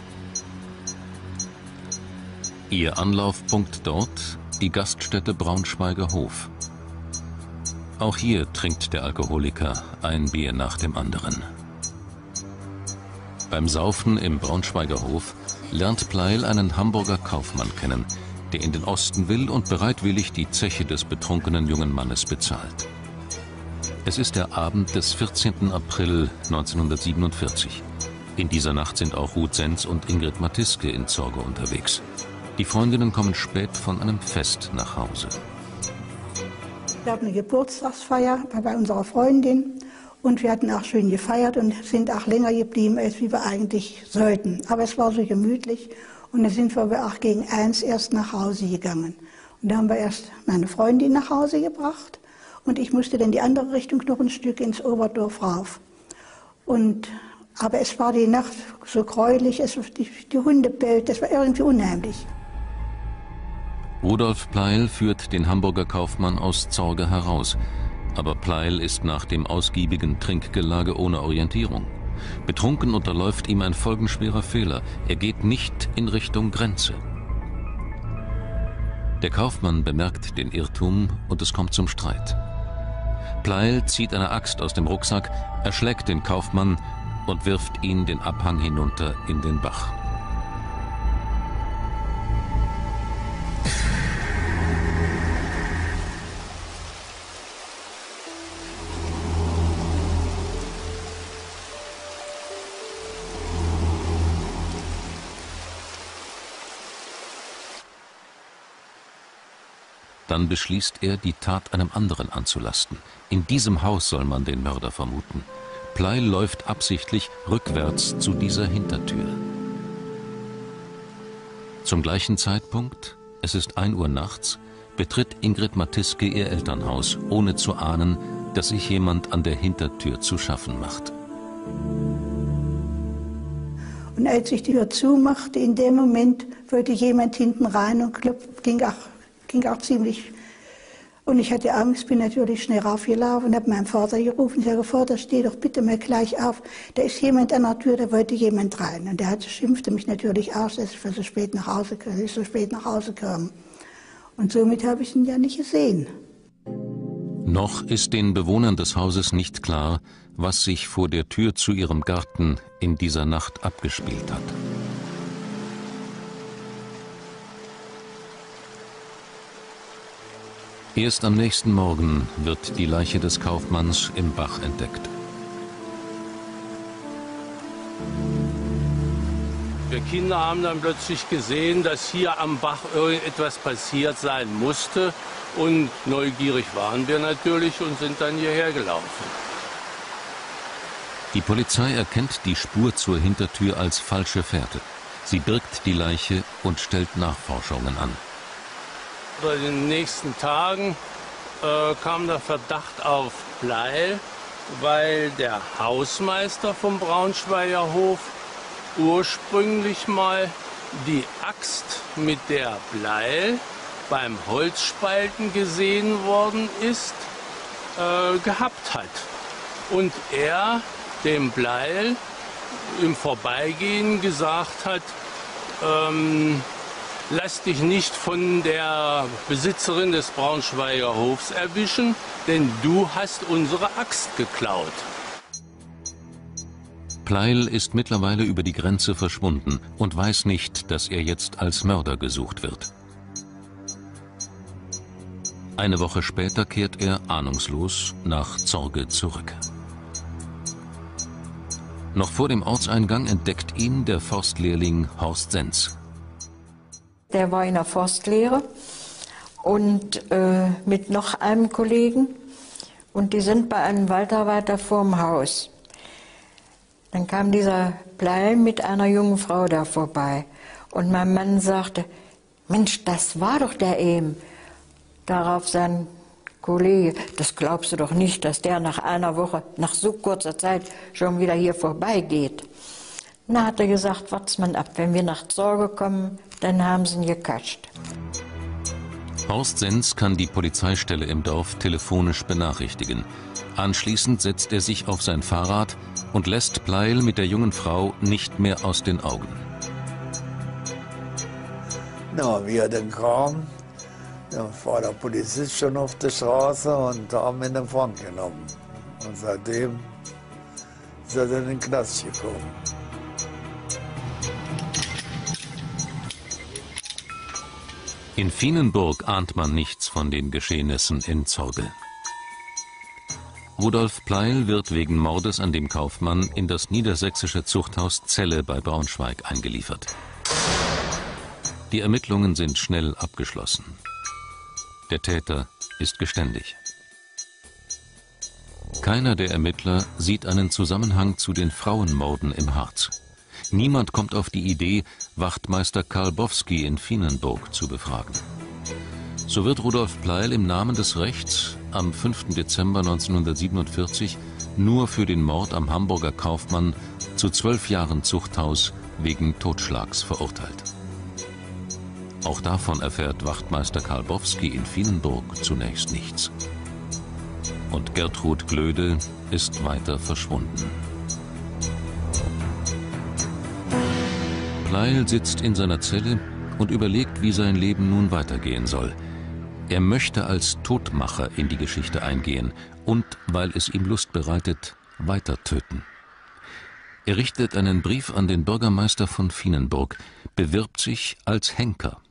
[SPEAKER 1] Ihr Anlaufpunkt dort, die Gaststätte Braunschweiger Hof. Auch hier trinkt der Alkoholiker ein Bier nach dem anderen. Beim Saufen im Braunschweiger Hof lernt Pleil einen Hamburger Kaufmann kennen, der in den Osten will und bereitwillig die Zeche des betrunkenen jungen Mannes bezahlt. Es ist der Abend des 14. April 1947. In dieser Nacht sind auch Ruth Senz und Ingrid Matiske in Zorge unterwegs. Die Freundinnen kommen spät von einem Fest nach Hause.
[SPEAKER 8] Wir hatten eine Geburtstagsfeier bei unserer Freundin und wir hatten auch schön gefeiert und sind auch länger geblieben, als wir eigentlich sollten. Aber es war so gemütlich und dann sind wir auch gegen 1 erst nach Hause gegangen. Und da haben wir erst meine Freundin nach Hause gebracht und ich musste dann die andere Richtung noch ein Stück ins Oberdorf rauf. Aber es war die Nacht so gräulich, die Hunde bellten, das war irgendwie unheimlich.
[SPEAKER 1] Rudolf Pleil führt den Hamburger Kaufmann aus Zorge heraus. Aber Pleil ist nach dem ausgiebigen Trinkgelage ohne Orientierung. Betrunken unterläuft ihm ein folgenschwerer Fehler. Er geht nicht in Richtung Grenze. Der Kaufmann bemerkt den Irrtum und es kommt zum Streit. Pleil zieht eine Axt aus dem Rucksack, erschlägt den Kaufmann und wirft ihn den Abhang hinunter in den Bach. Dann beschließt er, die Tat einem anderen anzulasten. In diesem Haus soll man den Mörder vermuten. Pleil läuft absichtlich rückwärts zu dieser Hintertür. Zum gleichen Zeitpunkt, es ist 1 Uhr nachts, betritt Ingrid Matiske ihr Elternhaus, ohne zu ahnen, dass sich jemand an der Hintertür zu schaffen macht.
[SPEAKER 8] Und als ich die Tür zumachte, in dem Moment wollte jemand hinten rein und ging auch ziemlich. Und ich hatte Angst, bin natürlich schnell raufgelaufen und habe meinen Vater gerufen. Ich sage, Vater, steh doch bitte mal gleich auf. Da ist jemand an der Tür, da wollte jemand rein. Und der schimpfte mich natürlich aus, dass ich so spät nach Hause kam. Und somit habe ich ihn ja nicht gesehen.
[SPEAKER 1] Noch ist den Bewohnern des Hauses nicht klar, was sich vor der Tür zu ihrem Garten in dieser Nacht abgespielt hat. Erst am nächsten Morgen wird die Leiche des Kaufmanns im Bach entdeckt.
[SPEAKER 10] Wir Kinder haben dann plötzlich gesehen, dass hier am Bach irgendetwas passiert sein musste. Und neugierig waren wir natürlich und sind dann hierher gelaufen.
[SPEAKER 1] Die Polizei erkennt die Spur zur Hintertür als falsche Fährte. Sie birgt die Leiche und stellt Nachforschungen an.
[SPEAKER 10] In den nächsten Tagen kam der Verdacht auf Pleil weil der Hausmeister vom Braunschweiger Hof ursprünglich mal die Axt, mit der Bleil beim Holzspalten gesehen worden ist, gehabt hat. Und er dem Bleil im Vorbeigehen gesagt hat, lass dich nicht von der Besitzerin des Braunschweiger Hofs erwischen, denn du hast unsere Axt geklaut.
[SPEAKER 1] Pleil ist mittlerweile über die Grenze verschwunden und weiß nicht, dass er jetzt als Mörder gesucht wird. Eine Woche später kehrt er ahnungslos nach Zorge zurück. Noch vor dem Ortseingang entdeckt ihn der Forstlehrling Horst Senz.
[SPEAKER 9] Der war in der Forstlehre und mit noch einem Kollegen. Und die sind bei einem Waldarbeiter vorm Haus. Dann kam dieser Pleil mit einer jungen Frau da vorbei. Und mein Mann sagte, Mensch, das war doch der eben. Darauf sein Kollege, das glaubst du doch nicht, dass der nach einer Woche, nach so kurzer Zeit schon wieder hier vorbeigeht. Na, hat er gesagt, wart's mal ab, wenn wir nach Zorge kommen, dann haben sie ihn gekatscht.
[SPEAKER 1] Horst Senz kann die Polizeistelle im Dorf telefonisch benachrichtigen. Anschließend setzt er sich auf sein Fahrrad und lässt Pleil mit der jungen Frau nicht mehr aus den Augen.
[SPEAKER 7] Na, wie er dann kam, dann war der Polizist schon auf der Straße und haben ihn in den Fang genommen. Und seitdem ist er dann in den Knast gekommen.
[SPEAKER 1] In Fienenburg ahnt man nichts von den Geschehnissen in Zorge. Rudolf Pleil wird wegen Mordes an dem Kaufmann in das niedersächsische Zuchthaus Celle bei Braunschweig eingeliefert. Die Ermittlungen sind schnell abgeschlossen. Der Täter ist geständig. Keiner der Ermittler sieht einen Zusammenhang zu den Frauenmorden im Harz. Niemand kommt auf die Idee, Wachtmeister Karl Bowski in Fienenburg zu befragen. So wird Rudolf Pleil im Namen des Rechts am 5. Dezember 1947 nur für den Mord am Hamburger Kaufmann zu 12 Jahren Zuchthaus wegen Totschlags verurteilt. Auch davon erfährt Wachtmeister Karl Bowski in Fienenburg zunächst nichts. Und Gertrud Glöde ist weiter verschwunden. Pleil sitzt in seiner Zelle und überlegt, wie sein Leben nun weitergehen soll. Er möchte als Todmacher in die Geschichte eingehen und, weil es ihm Lust bereitet, weiter töten. Er richtet einen Brief an den Bürgermeister von Fienenburg, bewirbt sich als Henker